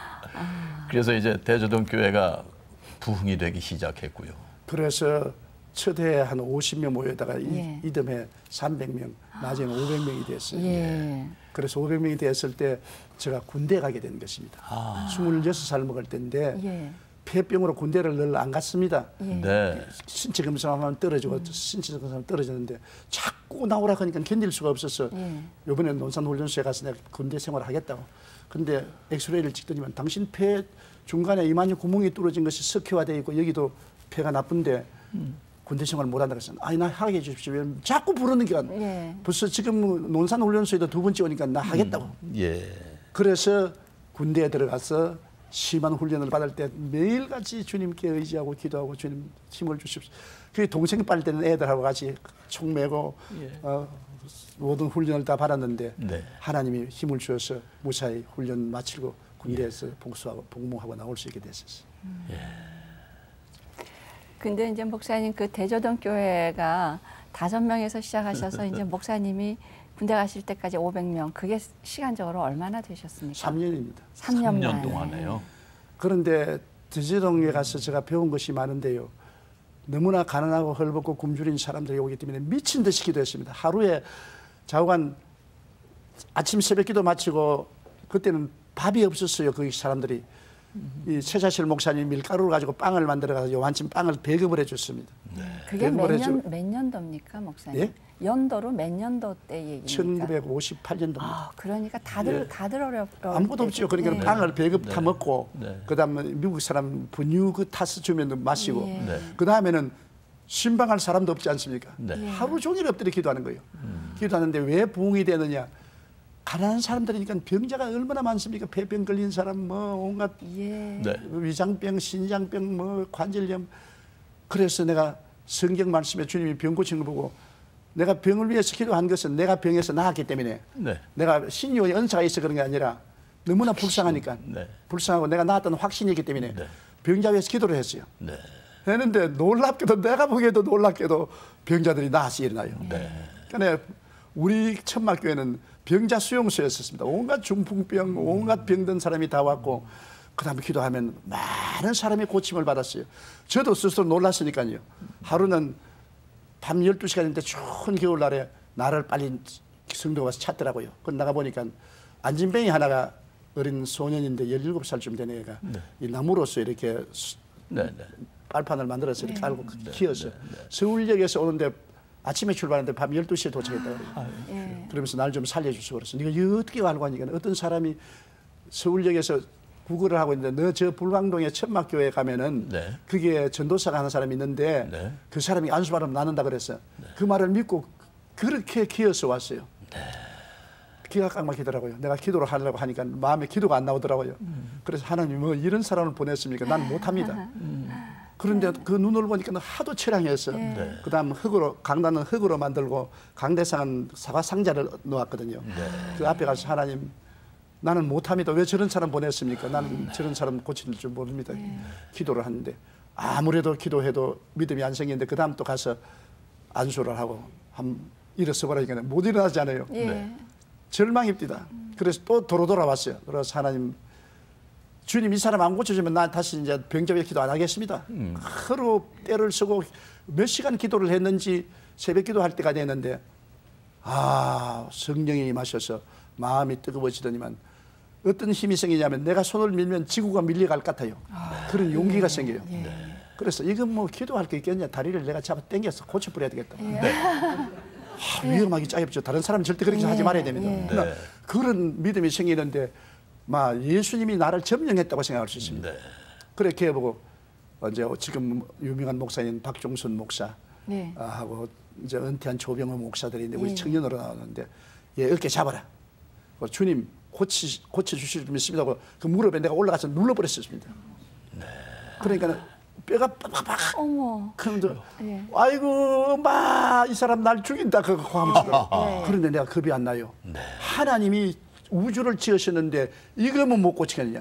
그래서 이제 대저동 교회가 부흥이 되기 시작했고요. 그래서 첫해 한 50명 모여다가 예. 이듬해 300명, 낮에는 500명이 됐어요. 예. 그래서 500명이 됐을 때 제가 군대 가게 된 것입니다. 26살 먹을 때인데 예. 폐병으로 군대를 늘 안 갔습니다. 네. 신체 검사하면 떨어지고 신체 검사하면 떨어지는데 자꾸 나오라 하니까 견딜 수가 없었어. 이번에 논산훈련소에 가서 내가 군대 생활을 하겠다고. 근데 엑스레이를 찍더니만 당신 폐 중간에 이마니 구멍이 뚫어진 것이 석회화되어 있고 여기도 폐가 나쁜데 군대 생활 못 한다고 했어. 아니 나 하게 해주십시오. 왜 자꾸 부르는 게 예. 벌써 지금 논산훈련소에도 2번째 오니까 나 하겠다고. 예. 그래서 군대에 들어가서 심한 훈련을 받을 때 매일같이 주님께 의지하고 기도하고 주님 힘을 주십시오. 그 동생 빨 때는 애들하고 같이 총 메고 모든 훈련을 다 받았는데 네. 하나님이 힘을 주셔서 무사히 훈련 마치고 군대에서 복무하고 나올 수 있게 됐었어요. 근데 이제 목사님 그 대저동 교회가 5명에서 시작하셔서 이제 목사님이 군대 가실 때까지 500명. 그게 시간적으로 얼마나 되셨습니까? 3년입니다. 3년 3년 만에. 동안에요. 그런데 대저동에 가서 제가 배운 것이 많은데요. 너무나 가난하고 헐벗고 굶주린 사람들이 오기 때문에 미친 듯이 기도했습니다. 하루에 좌우간 아침 새벽기도 마치고 그때는 밥이 없었어요. 거기 사람들이. 이 최자실 목사님 밀가루를 가지고 빵을 만들어가서 요한침 빵을 배급을 해줬습니다. 그게 배급을 몇 년도입니까, 목사님? 예? 연도로 몇 년도 때 얘기입니까? 1958년도입니다. 아, 그러니까 다들 어렵. 아무것도 없죠. 그러니까 네. 빵을 배급 다 먹고 네. 그다음에 미국 사람 분유 그 타서 주면 마시고 예. 네. 그다음에는 신방할 사람도 없지 않습니까? 네. 하루 종일 엎드려 기도하는 거예요. 기도하는데 왜 부흥이 되느냐? 가난한 사람들이니까 병자가 얼마나 많습니까? 폐병 걸린 사람 뭐 온갖 예. 네. 위장병, 신장병, 뭐 관절염. 그래서 내가 성경 말씀에 주님이 병 고친 거 보고 내가 병을 위해서 기도한 것은 내가 병에서 나았기 때문에 네. 내가 신유의 은사가 있어 그런 게 아니라 너무나 불쌍하니까 네. 불쌍하고 내가 나았다는 확신이 있기 때문에 네. 병자 위해서 기도를 했어요. 네. 했는데 놀랍게도 내가 보기에도 놀랍게도 병자들이 나아서 일어나요. 네. 그러니까 우리 천막교회는 병자 수용소였었습니다. 온갖 중풍병, 온갖 병든 사람이 다 왔고 그다음에 기도하면 많은 사람이 고침을 받았어요. 저도 스스로 놀랐으니까요. 하루는 밤 12시간인데 추운 겨울날에 나를 빨리 성도가 와서 찾더라고요. 그 나가보니까 안진뱅이 하나가 어린 소년인데 17살쯤 된 애가 이 나무로서 이렇게 네. 네. 빨판을 만들어서 이렇게 깔고 키웠어요. 서울역에서 오는데 아침에 출발하는데 밤 12시에 도착했다고 그래요. 예. 그러면서 날 좀 살려주시고 그래서 네가 이거 어떻게 알고 하니까 어떤 사람이 서울역에서 구걸을 하고 있는데 너 저 불광동의 천막교회 가면은 네. 그게 전도사가 하는 사람이 있는데 네. 그 사람이 안수바람 나는다 그랬어요. 그 말을 믿고 그렇게 기어서 왔어요. 기가 꽉 막히더라고요. 내가 기도를 하려고 하니까 마음에 기도가 안 나오더라고요. 그래서 하나님 뭐 이런 사람을 보냈습니까? 난 못합니다. 그런데 그 눈을 보니까 하도 처량했어요. 그다음 흙으로 강단은 흙으로 만들고 강대상은 사과 상자를 놓았거든요. 그 앞에 가서 하나님 나는 못합니다. 왜 저런 사람 보냈습니까? 나는 저런 사람 고칠 줄 모릅니다. 기도를 하는데 아무래도 기도해도 믿음이 안 생기는데 그 다음 또 가서 안수를 하고 일어서 보라니까 못 일어나잖아요. 예. 절망입니다. 그래서 또 도로 돌아왔어요. 그래서 하나님 주님 이 사람 안 고쳐주면 난 다시 이제 병자에 기도 안 하겠습니다. 하루 때를 쓰고 몇 시간 기도를 했는지 새벽 기도할 때가 됐는데 성령이 임하셔서 마음이 뜨거워지더니만 어떤 힘이 생기냐면 내가 손을 밀면 지구가 밀려갈 것 같아요. 그런 용기가 생겨요. 그래서 이건 뭐 기도할 게 있겠냐. 다리를 내가 잡아 당겨서 고쳐버려야 되겠다. 위험하기 짜깁죠. 다른 사람은 절대 그렇게 하지 말아야 됩니다. 그러나 그런 믿음이 생기는데 예수님이 나를 점령했다고 생각할 수 있습니다. 그렇게 해보고 이제 지금 유명한 목사인 박종순 목사 네. 하고 이제 은퇴한 조병호 목사들인데 우리 청년으로 나왔는데 어깨 잡아라. 주님 고쳐 주실 줄 믿습니다. 하고 그 무릎에 내가 올라가서 눌러버렸습니다. 그러니까 뼈가 빡빡. 어머. 그런데 예. 아이고 이 사람 날 죽인다 그거 하면서 그런데 내가 겁이 안 나요. 하나님이 우주를 지으셨는데 이거면 못 고치겠냐.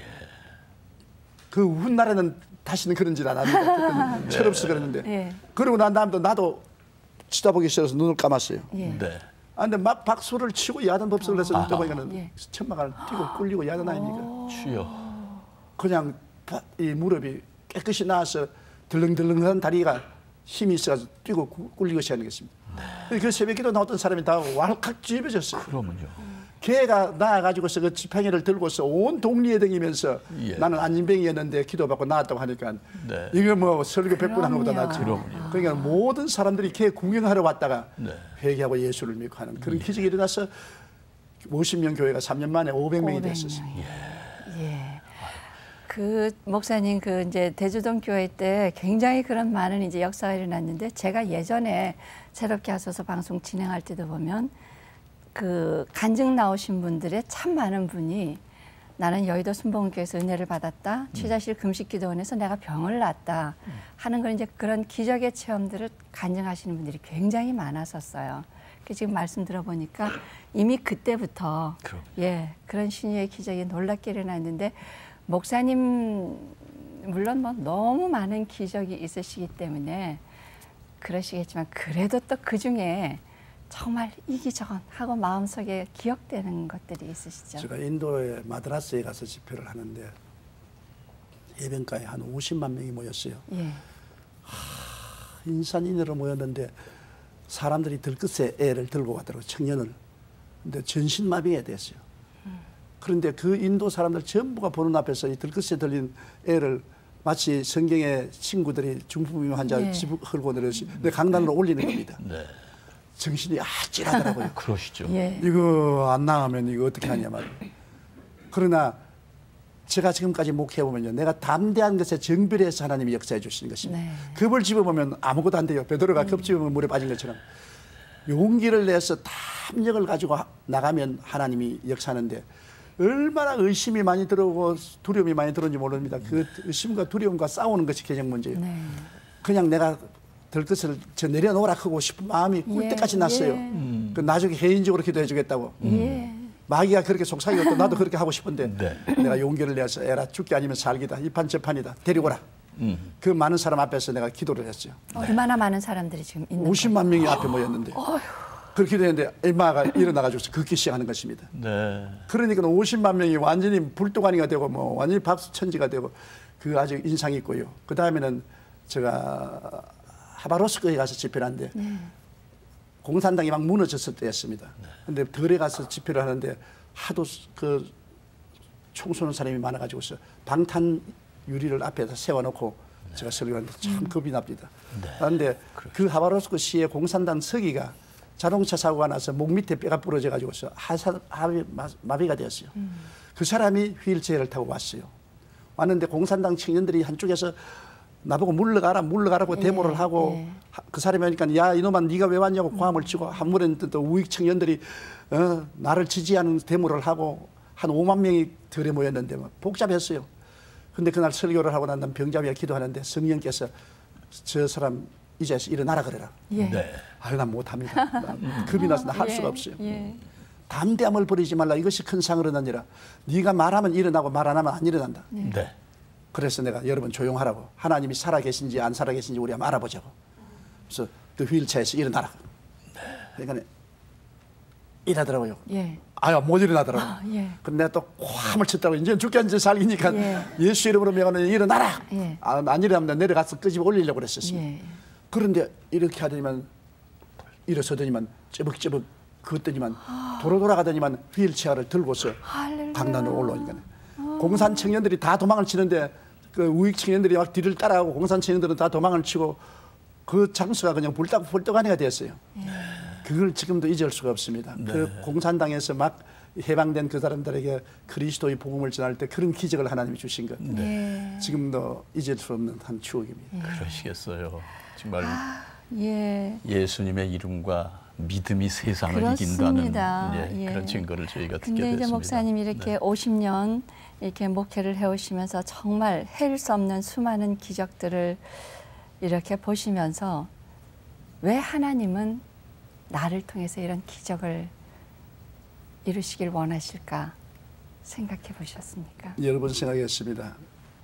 그 훗날에는 다시는 그런 짓 안 합니다. 그때는 철없어 그랬는데 그러고 난 다음에 나도 쳐다보기 싫어서 눈을 감았어요. 네. 근데 막 박수를 치고 야단 법석을 해서 눈 떠보니까는 천막을 뛰고 꿀리고 야단 아닙니까? 주여. 그냥 이 무릎이 깨끗이 나와서 덜렁덜렁한 다리가 힘이 있어서 뛰고 굴리고 시작하는 것입니다. 그 새벽기도 나왔던 사람이 다 왈칵 뒤집어졌어요. 그러면요. 걔가 나와가지고서 그 지팡이를 들고서 온 동리에 다니면서 예. 나는 안진병이었는데 기도받고 나왔다고 하니까 네. 이거 뭐 설교 100분 하는 것보다 낫지. 그럼요. 그러니까 모든 사람들이 걔 구경하러 왔다가 네. 회개하고 예수를 믿고 하는 그런 기적이 일어나서 50명 교회가 3년 만에 500명이 됐었어요. 예. 그 목사님 그 이제 대주동 교회 때 굉장히 그런 많은 이제 역사가 일어났는데 제가 예전에 새롭게 하소서 방송 진행할 때도 보면 그 간증 나오신 분들의 참 많은 분이 나는 여의도 순복음교회에서 은혜를 받았다. 취자실 금식기도원에서 내가 병을 놨다 하는 걸 이제 그런 기적의 체험들을 간증하시는 분들이 굉장히 많았었어요. 그 지금 말씀 들어보니까 이미 그때부터 예 그런 신유의 기적이 놀랍게 일어났는데 목사님 물론 뭐 너무 많은 기적이 있으시기 때문에 그러시겠지만 그래도 또 그 중에 정말 이기저건 하고 마음속에 기억되는 것들이 있으시죠? 제가 인도의 마드라스에 가서 집회를 하는데 예배가에 한 50만 명이 모였어요. 예. 인산인해로 모였는데 사람들이 들끝에 애를 들고 가더라고요. 청년을. 근데 전신마비가 됐어요. 그런데 그 인도 사람들 전부가 보는 앞에서 이 들끝에 들린 애를 마치 성경의 친구들이 중풍 환자를 예. 짚고 내려서 강단으로 올리는 겁니다. 네. 정신이 아찔하더라고요. 그러시죠. 예. 이거 안 나가면 이거 어떻게 하냐 말이에요. 그러나 제가 지금까지 목회해보면요. 내가 담대한 것에 정별해서 하나님이 역사해 주시는 것입니다. 네. 겁을 집어보면 아무것도 안 돼요. 베드로가 겁 집으면 물에 빠진 것처럼. 용기를 내서 탐욕을 가지고 나가면 하나님이 역사하는데 얼마나 의심이 많이 들어오고 두려움이 많이 들어오는지 모릅니다. 그 의심과 두려움과 싸우는 것이 개정 문제예요. 네. 그냥 내가 들것을 저 내려놓으라 하고 싶은 마음이 꿀 때까지 났어요. 그 나중에 개인적으로 기도해 주겠다고. 예. 마귀가 그렇게 속삭이고 나도 그렇게 하고 싶은데 네. 내가 용기를 내서 에라 죽기 아니면 살기다. 이 판 저 판이다. 데리고라. 그 많은 사람 앞에서 내가 기도를 했어요. 얼마나 많은 사람들이 지금 있는 50만 명이 앞에 모였는데 그렇게 되는데 엄마가 일어나가지고 걷기 시작하는 것입니다. 네. 그러니까 50만 명이 완전히 불도가니가 되고 뭐 완전히 박수천지가 되고 그 아주 인상이 있고요. 그 다음에는 제가 하바로스크에 가서 집회를 하는데 공산당이 막 무너졌을 때였습니다. 근데 덜에 가서 집회를 하는데 하도 그 총 쏘는 사람이 많아가지고서 방탄 유리를 앞에다 세워놓고 제가 설교하는데 참 겁이 납니다. 그런데 그 하바로스크 시의 공산당 서기가 자동차 사고가 나서 목 밑에 뼈가 부러져가지고서 마비가 되었어요. 그 사람이 휠체어를 타고 왔어요. 왔는데 공산당 청년들이 한쪽에서 나보고 물러가라고 데모를 하고 그 사람이 하니까 야 이놈아 네가 왜 왔냐고 고함을 치고 한물에 또 우익 청년들이 나를 지지하는 데모를 하고 한 5만 명이 덜에 모였는데 막 복잡했어요. 근데 그날 설교를 하고 난 다음 병자비가 기도하는데 성령께서 저 사람 이제 일어나라 그래라. 예. 네. 아유 난 못합니다. 겁이 나서 나 할 수가 없어요. 예. 담대함을 버리지 말라. 이것이 큰 상을 얻느니라. 네가 말하면 일어나고 말 안 하면 안 일어난다. 네. 그래서 내가 여러분 조용하라고. 하나님이 살아계신지 안 살아계신지 우리 한번 알아보자고. 그래서 그 휠체어에서 일어나라. 그러니까 일하더라고요. 예. 아유 못 일어나더라고. 예. 근데 내가 또 ความ을 쳤다고 이제 죽게 앉아 살기니까 예. 예수 이름으로 명하는 일어나라. 예. 안 일어나면 내려가서 끄집어 올리려고 그랬었습니다. 예. 그런데 이렇게 하더니만 일어서더니만 쩌벅쩌벅 걷더니만 돌아가더니만 휠체어를 들고서 할렐루야. 강단으로 올라오니까 공산 청년들이 다 도망을 치는데 그 우익 청년들이 막 뒤를 따라가고 공산 청년들은 다 도망을 치고 그 장소가 그냥 불떡하니가 됐어요. 그걸 지금도 잊을 수가 없습니다. 그 공산당에서 막 해방된 그 사람들에게 그리스도의 복음을 전할 때 그런 기적을 하나님이 주신 것. 지금도 잊을 수 없는 한 추억입니다. 그러시겠어요. 정말 예. 예수님의 이름과 믿음이 세상을 그렇습니다. 이긴다는 예. 그런 증거를 저희가 듣게 근데 됐습니다. 이제 목사님 이렇게 네. 50년 이렇게 목회를 해오시면서 정말 헤일 수 없는 수많은 기적들을 이렇게 보시면서 왜 하나님은 나를 통해서 이런 기적을 이루시길 원하실까 생각해 보셨습니까? 여러 번 생각했습니다.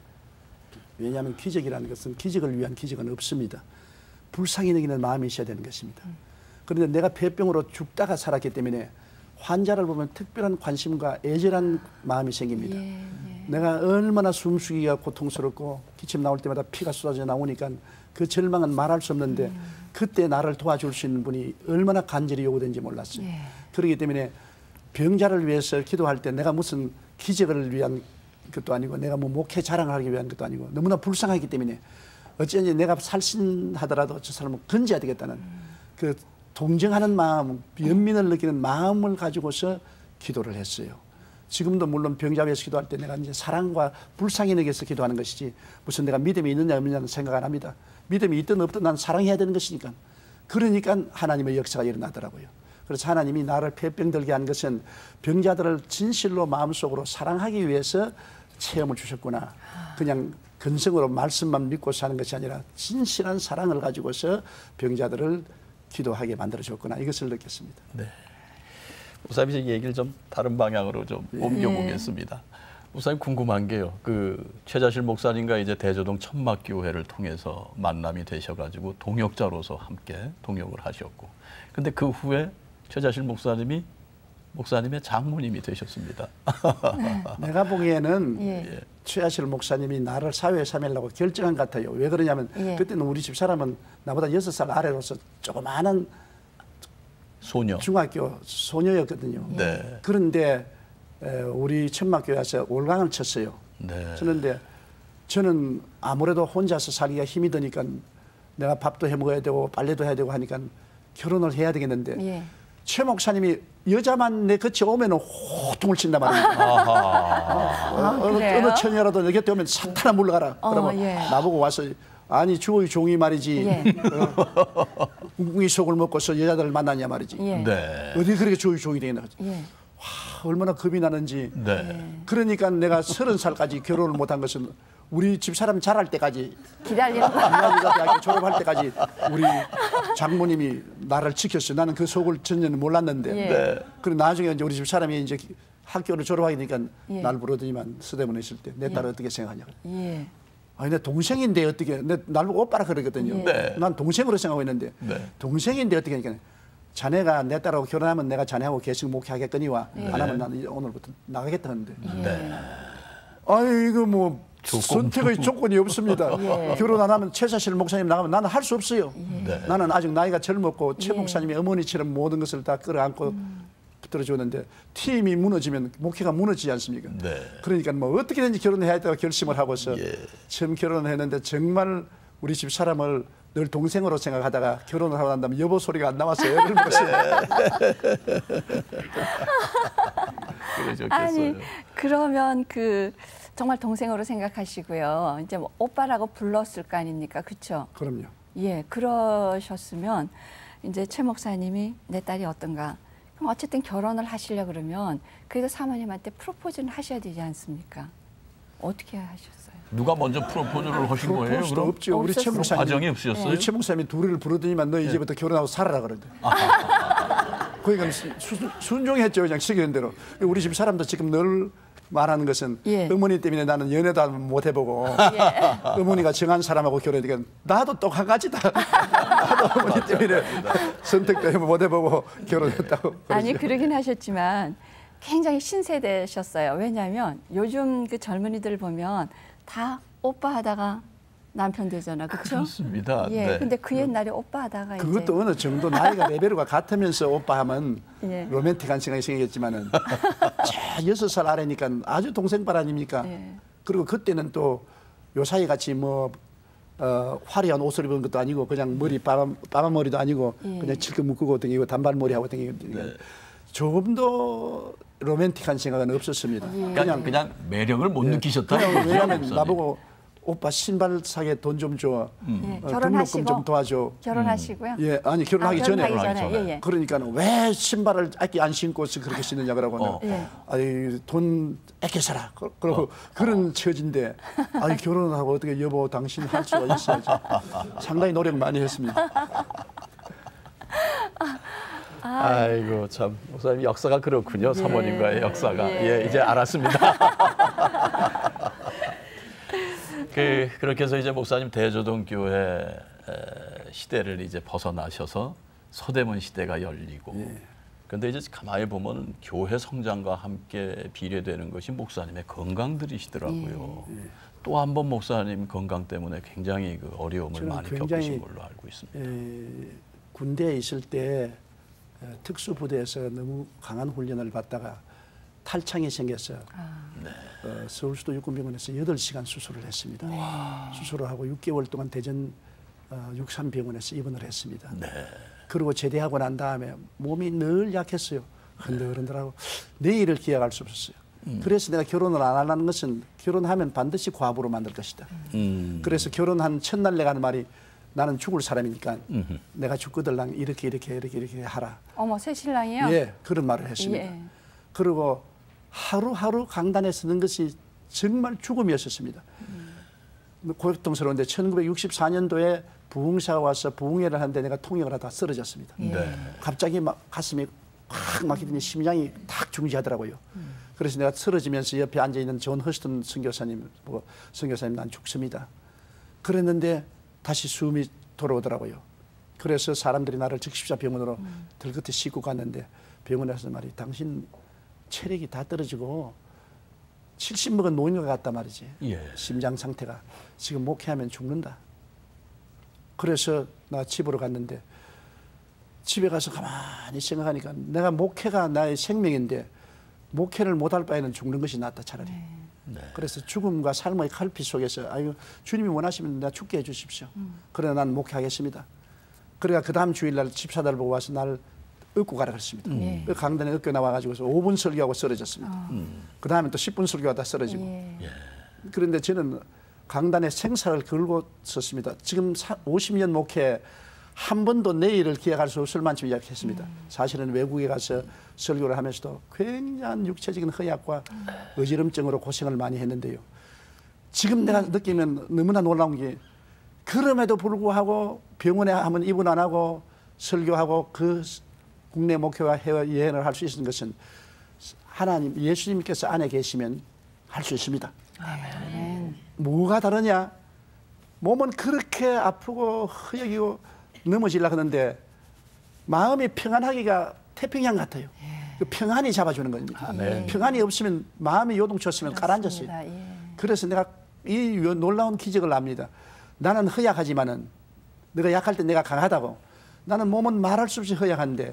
왜냐하면 기적이라는 것은 기적을 위한 기적은 없습니다. 불쌍히 여기는 마음이 있어야 되는 것입니다. 그런데 내가 폐병으로 죽다가 살았기 때문에 환자를 보면 특별한 관심과 애절한 마음이 생깁니다. 내가 얼마나 숨쉬기가 고통스럽고 기침 나올 때마다 피가 쏟아져 나오니까 그 절망은 말할 수 없는데 그때 나를 도와줄 수 있는 분이 얼마나 간절히 요구된지 몰랐어요. 그렇기 때문에 병자를 위해서 기도할 때 내가 무슨 기적을 위한 것도 아니고 내가 뭐 목회 자랑하기 위한 것도 아니고 너무나 불쌍하기 때문에 어쩐지 내가 살신하더라도 저 사람을 건져야 되겠다는 그 동정하는 마음, 연민을 느끼는 마음을 가지고서 기도를 했어요. 지금도 물론 병자 위해서 기도할 때 내가 이제 사랑과 불쌍히 느껴서 기도하는 것이지 무슨 내가 믿음이 있느냐 없느냐는 생각 안 합니다. 믿음이 있든 없든 난 사랑해야 되는 것이니까. 그러니까 하나님의 역사가 일어나더라고요. 그래서 하나님이 나를 폐병 들게 한 것은 병자들을 진실로 마음속으로 사랑하기 위해서 체험을 주셨구나. 그냥 근성으로 말씀만 믿고 사는 것이 아니라 진실한 사랑을 가지고서 병자들을 기도하게 만들어줬구나. 이것을 느꼈습니다. 네. 목사님 얘기를 좀 다른 방향으로 좀 옮겨보겠습니다. 목사님 궁금한 게요. 그 최자실 목사님과 이제 대저동 천막교회를 통해서 만남이 되셔가지고 동역자로서 함께 동역을 하셨고, 근데 그 후에 최자실 목사님이 목사님의 장모님이 되셨습니다. 내가 보기에는 최하실 목사님이 나를 사회에 삼으려고 결정한 것 같아요. 왜 그러냐면 그때는 우리 집 사람은 나보다 6살 아래로서 조그마한 소녀. 중학교 소녀였거든요. 네. 그런데 우리 천막교회에서 올강을 쳤어요. 네. 그런데 저는 아무래도 혼자서 살기가 힘이 드니까 내가 밥도 해 먹어야 되고 빨래도 해야 되고 하니까 결혼을 해야 되겠는데 최 목사님이 여자만 내 곁에 오면 호통을 친단 말이에요. 어느 처녀라도 내 곁에 오면 사탄아 물러가라. 그러면 나보고 와서 아니 주의 종이 말이지 웅궁이 속을 먹고서 여자들을 만나냐 말이지. 네. 어디 그렇게 주의 종이 되겠나. 얼마나 겁이 나는지. 그러니까 내가 30살까지 결혼을 못한 것은 우리 집사람 자랄 때까지 기다리는 거야. 대학교 졸업할 때까지 우리 장모님이 나를 지켰어요. 나는 그 속을 전혀 몰랐는데. 그리고 나중에 이제 우리 집사람이 이제 학교를 졸업하게 되니까 날 부르더니만 서대문에 있을 때 내 딸을 어떻게 생각하냐고. 아니 내 동생인데 어떻게 날 보고 오빠라 그러거든요. 난 동생으로 생각하고 있는데 동생인데 어떻게 하니까 자네가 내 딸하고 결혼하면 내가 자네하고 계속 목회하겠거니와 안 하면 나는 오늘부터 나가겠다 하는데 아이 이거 뭐 선택의 조건이 없습니다. 결혼 안 하면 최사실 목사님 나가면 나는 할 수 없어요. 나는 아직 나이가 젊었고 최 목사님이 어머니처럼 모든 것을 다 끌어안고 붙들어주었는데 팀이 무너지면 목회가 무너지지 않습니까? 그러니까 뭐 어떻게든지 결혼해야 했다고 결심을 하고서 처음 결혼을 했는데 정말 우리 집 사람을 늘 동생으로 생각하다가 결혼을 하고 난 다음에 여보 소리가 안 나와서 애를 먹었어요. 아니 그러면 그 정말 동생으로 생각하시고요. 이제 뭐 오빠라고 불렀을 거 아닙니까, 그렇죠? 그럼요. 예, 그러셨으면 이제 최 목사님이 내 딸이 어떤가? 그럼 어쨌든 결혼을 하시려 그러면 그래도 사모님한테 프로포즈는 하셔야 되지 않습니까? 어떻게 하셨어요? 누가 먼저 프로포즈를 하신 거예요? 프로포즈도 그럼 없죠. 우리 최 목사님 과정이 없으셨어요? 우리 최 목사님이 둘이를 부르더니만 너 이제부터 결혼하고 살아라 그러대. 그러니까 순종했죠. 그냥 시키는 대로. 우리 집 사람도 지금 늘 말하는 것은 어머니 때문에 나는 연애도 못 해보고 어머니가 정한 사람하고 결혼하니까 나도 똑같이다. 나도 어머니 때문에 선택도 못 해보고 결혼했다고. 아니 그러긴 하셨지만 굉장히 신세대셨어요. 왜냐하면 요즘 그 젊은이들 보면 다 오빠 하다가 남편 되잖아, 그렇죠? 그렇습니다. 근데 그 옛날에 오빠 하다가 그것도 이제 어느 정도 나이가 레벨과 같으면서 오빠 하면 로맨틱한 생각이 생기겠지만은 6살 아래니까 아주 동생발 아닙니까? 그리고 그때는 또 요사이 같이 뭐 화려한 옷을 입은 것도 아니고 그냥 머리 빠마머리도 아니고 그냥 칠끔 묶고 다니고 단발머리하고 다니고 조금 더 로맨틱한 생각은 없었습니다. 그냥 매력을 못 느끼셨다. 왜냐하면 나보고 오빠 신발 사게 돈 좀 줘. 등록금 좀 도와줘. 결혼하시고요? 아니 결혼하기 전에. 전에. 그러니까 왜 신발을 아끼 안 신고서 그렇게 신느냐 그러고 아니 돈 아껴 살아. 그러고 그런 처지인데 아니 결혼을 하고 어떻게 여보 당신 할 수가 있어야지. 상당히 노력 많이 했습니다. 아이고 참 목사님 역사가 그렇군요. 사모님과의 역사가 이제 알았습니다. 그렇게 해서 이제 목사님 대저동 교회 시대를 이제 벗어나셔서 서대문 시대가 열리고 그런데 이제 가만히 보면 교회 성장과 함께 비례되는 것이 목사님의 건강들이시더라고요. 또 한 번 목사님 건강 때문에 굉장히 그 어려움을 많이 겪으신 걸로 알고 있습니다. 군대에 있을 때 특수부대에서 너무 강한 훈련을 받다가 탈창이 생겨서 서울수도 육군병원에서 8시간 수술을 했습니다. 수술을 하고 6개월 동안 대전 육산병원에서 입원을 했습니다. 그리고 제대하고 난 다음에 몸이 늘 약했어요. 흔들흔들하고 내일을 기약할 수 없었어요. 그래서 내가 결혼을 안 하려는 것은 결혼하면 반드시 과부로 만들 것이다. 그래서 결혼한 첫날 내가 하는 말이 나는 죽을 사람이니까 내가 죽거들랑 이렇게 하라. 어머, 새 신랑이요? 예, 그런 말을 했습니다. 예. 그리고 하루하루 강단에 서는 것이 정말 죽음이었었습니다. 고통스러운데 1964년도에 부흥사가 와서 부흥회를 하는데 내가 통역을 하다가 쓰러졌습니다. 갑자기 막 가슴이 확 막히더니 심장이 탁 중지하더라고요. 그래서 내가 쓰러지면서 옆에 앉아있는 존 허스턴 선교사님 보고 선교사님 난 죽습니다. 그랬는데 다시 숨이 돌아오더라고요. 그래서 사람들이 나를 즉십자병원으로 들끝에 싣고 갔는데 병원에서 말이 당신 체력이 다 떨어지고 70 먹은 노인과 같단 말이지. 심장 상태가 지금 목회하면 죽는다. 그래서 나 집으로 갔는데 집에 가서 가만히 생각하니까 내가 목회가 나의 생명인데 목회를 못할 바에는 죽는 것이 낫다 차라리. 그래서 죽음과 삶의 칼피 속에서 아유 주님이 원하시면 내가 죽게 해주십시오. 그러나 난 목회하겠습니다. 그래가 그 다음 주일날 집사들 보고 와서 나를 업고 가라 그랬습니다. 그 강단에 업고 나와가지고서 5분 설교하고 쓰러졌습니다. 그 다음에 또 10분 설교하다 쓰러지고. 그런데 저는 강단에 생사를 걸고 섰습니다. 지금 50년 목회 한 번도 내일을 기약할 수 없을 만큼 이야기했습니다. 사실은 외국에 가서 설교를 하면서도 굉장한 육체적인 허약과 어지럼증으로 고생을 많이 했는데요. 지금 내가 느끼면 너무나 놀라운 게 그럼에도 불구하고 병원에 한번 입원 안 하고 설교하고 그 국내 목회와 해외 여행을 할 수 있는 것은 하나님, 예수님께서 안에 계시면 할 수 있습니다. 아멘. 뭐가 다르냐? 몸은 그렇게 아프고 허약이고 넘어지려고 하는데 마음이 평안하기가 태평양 같아요. 그 평안이 잡아주는 겁니다. 평안이 없으면 마음이 요동쳤으면 가라앉았어요. 그래서 내가 이 놀라운 기적을 압니다. 나는 허약하지만은 내가 약할 때 내가 강하다고. 나는 몸은 말할 수 없이 허약한데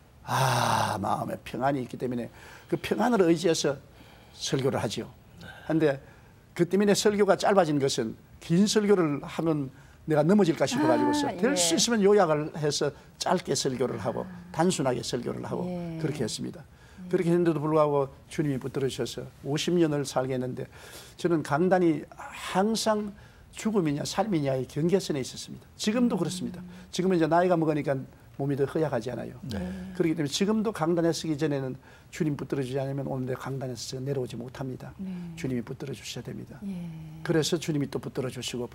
마음에 평안이 있기 때문에 그 평안을 의지해서 설교를 하지요. 그런데 그 때문에 설교가 짧아진 것은 긴 설교를 하면 내가 넘어질까 싶어가지고서 될 수 있으면 요약을 해서 짧게 설교를 하고 단순하게 설교를 하고 그렇게 했습니다. 그렇게 했는데도 불구하고 주님이 붙들어 주셔서 50년을 살게 했는데 저는 강단이 항상 죽음이냐 삶이냐의 경계선에 있었습니다. 지금도 그렇습니다. 지금은 이제 나이가 먹으니까 몸이 더 허약하지 않아요. 그렇기 때문에 지금도 강단에 서기 전에는 주님 붙들어 주지 않으면 오늘 강단에서 내려오지 못합니다. 주님이 붙들어 주셔야 됩니다. 그래서 주님이 또 붙들어 주시고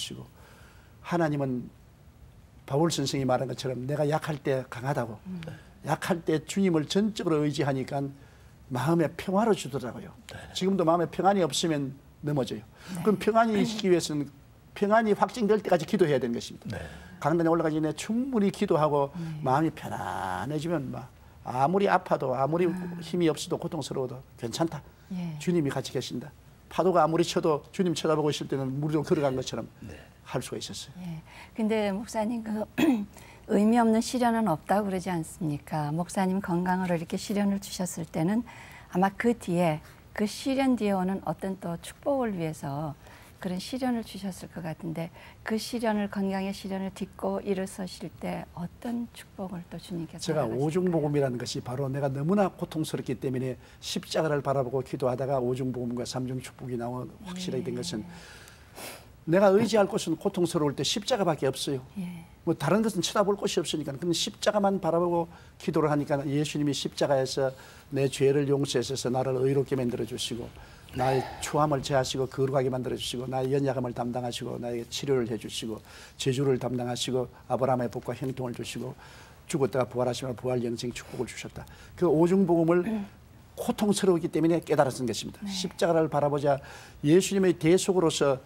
하나님은 바울 선생이 말한 것처럼 내가 약할 때 강하다고 약할 때 주님을 전적으로 의지하니까 마음에 평화를 주더라고요. 지금도 마음에 평안이 없으면 넘어져요. 그럼 평안이 있기 위해서는 평안이 확증될 때까지 기도해야 되는 것입니다. 강단에 올라가기 전에 충분히 기도하고 마음이 편안해지면 아무리 아파도 아무리 힘이 없어도 고통스러워도 괜찮다. 주님이 같이 계신다. 파도가 아무리 쳐도 주님 쳐다보고 있을 때는 물로 걸어간 것처럼 할 수가 있었어요. 근데 목사님 그 의미 없는 시련은 없다고 그러지 않습니까? 목사님 건강으로 이렇게 시련을 주셨을 때는 아마 그 뒤에 그 시련 뒤에 오는 어떤 또 축복을 위해서 그런 시련을 주셨을 것 같은데 그 시련을 건강의 시련을 딛고 일어서실 때 어떤 축복을 또 주님께서 제가 오중복음이라는 것이 바로 내가 너무나 고통스럽기 때문에 십자가를 바라보고 기도하다가 오중복음과 삼중축복이 나와 확실하게 된 것은 내가 의지할 곳은 고통스러울 때 십자가밖에 없어요. 뭐 다른 것은 쳐다볼 곳이 없으니까. 근데 십자가만 바라보고 기도를 하니까 예수님이 십자가에서 내 죄를 용서해서 나를 의롭게 만들어 주시고 나의 추함을 제하시고 거룩하게 만들어 주시고 나의 연약함을 담당하시고 나에게 치료를 해 주시고 제주를 담당하시고 아브라함의 복과 형통을 주시고 죽었다가 부활하시면 부활 영생 축복을 주셨다. 그 오중복음을 고통스러웠기 때문에 깨달았던 것입니다. 십자가를 바라보자 예수님의 대속으로서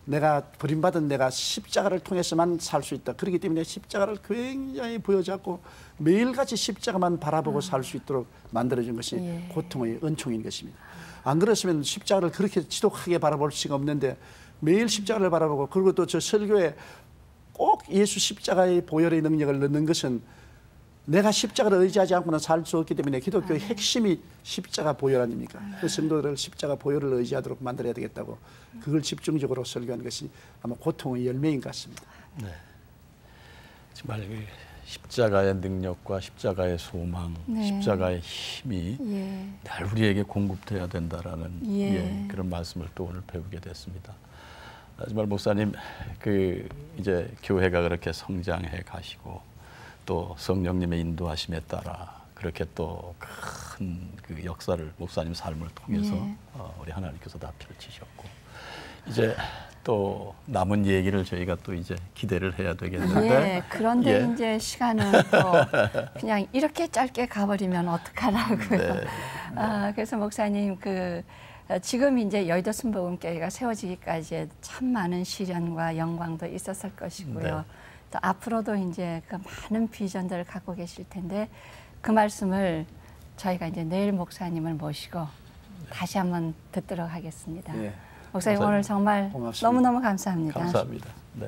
내가 버림받은 내가 십자가를 통해서만 살 수 있다. 그렇기 때문에 십자가를 굉장히 부여잡고 매일같이 십자가만 바라보고 살 수 있도록 만들어준 것이 예. 고통의 은총인 것입니다. 안 그랬으면 십자가를 그렇게 지독하게 바라볼 수가 없는데 매일 십자가를 바라보고, 그리고 또 저 설교에 꼭 예수 십자가의 보혈의 능력을 넣는 것은 내가 십자가를 의지하지 않고는 살 수 없기 때문에 기독교의 핵심이 십자가 보혈 아닙니까? 그 성도들을 십자가 보혈을 의지하도록 만들어야 되겠다고 그걸 집중적으로 설교한 것이 아마 고통의 열매인 것 같습니다. 네. 정말 그 십자가의 능력과 십자가의 소망, 네. 십자가의 힘이 예. 늘 우리에게 공급돼야 된다라는 예. 그런 말씀을 또 오늘 배우게 됐습니다. 정말 목사님, 그 이제 교회가 그렇게 성장해 가시고 또 성령님의 인도하심에 따라 그렇게 또 큰 그 역사를 목사님 삶을 통해서 예. 우리 하나님께서 다 펼치셨고, 이제 또 남은 얘기를 저희가 또 이제 기대를 해야 되겠는데. 예, 그런데 예. 이제 시간은 또 그냥 이렇게 짧게 가버리면 어떡하라고요. 네. 그래서 목사님 지금 이제 여의도 순복음교회가 세워지기까지 참 많은 시련과 영광도 있었을 것이고요. 네. 또 앞으로도 이제 그 많은 비전들을 갖고 계실 텐데 그 말씀을 저희가 이제 내일 목사님을 모시고 다시 한번 듣도록 하겠습니다. 예. 목사님 감사합니다. 오늘 정말 고맙습니다. 너무너무 감사합니다. 감사합니다. 네.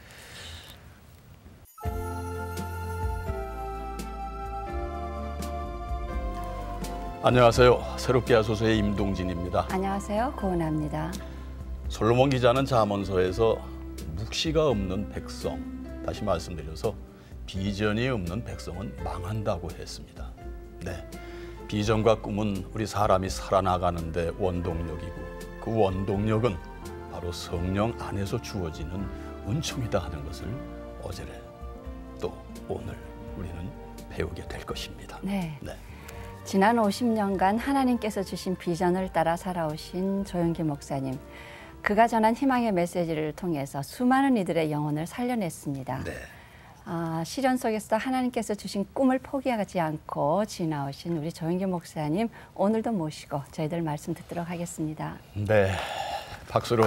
안녕하세요. 새롭게 하소서의 임동진입니다. 안녕하세요. 고은아입니다. 솔로몬 기자는 잠언서에서 묵시가 없는 백성, 다시 말씀드려서 비전이 없는 백성은 망한다고 했습니다. 네, 비전과 꿈은 우리 사람이 살아나가는데 원동력이고 그 원동력은 바로 성령 안에서 주어지는 은총이다 하는 것을 어제를 또 오늘 우리는 배우게 될 것입니다. 네. 네. 지난 50년간 하나님께서 주신 비전을 따라 살아오신 조영기 목사님. 그가 전한 희망의 메시지를 통해서 수많은 이들의 영혼을 살려냈습니다. 네. 시련 속에서도 하나님께서 주신 꿈을 포기하지 않고 지나오신 우리 조영기 목사님 오늘도 모시고 저희들 말씀 듣도록 하겠습니다. 네, 박수로.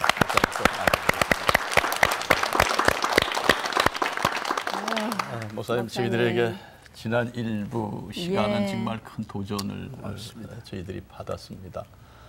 목사님, 저희들에게 지난 일부 시간은 예. 정말 큰 도전을 저희들이 받았습니다.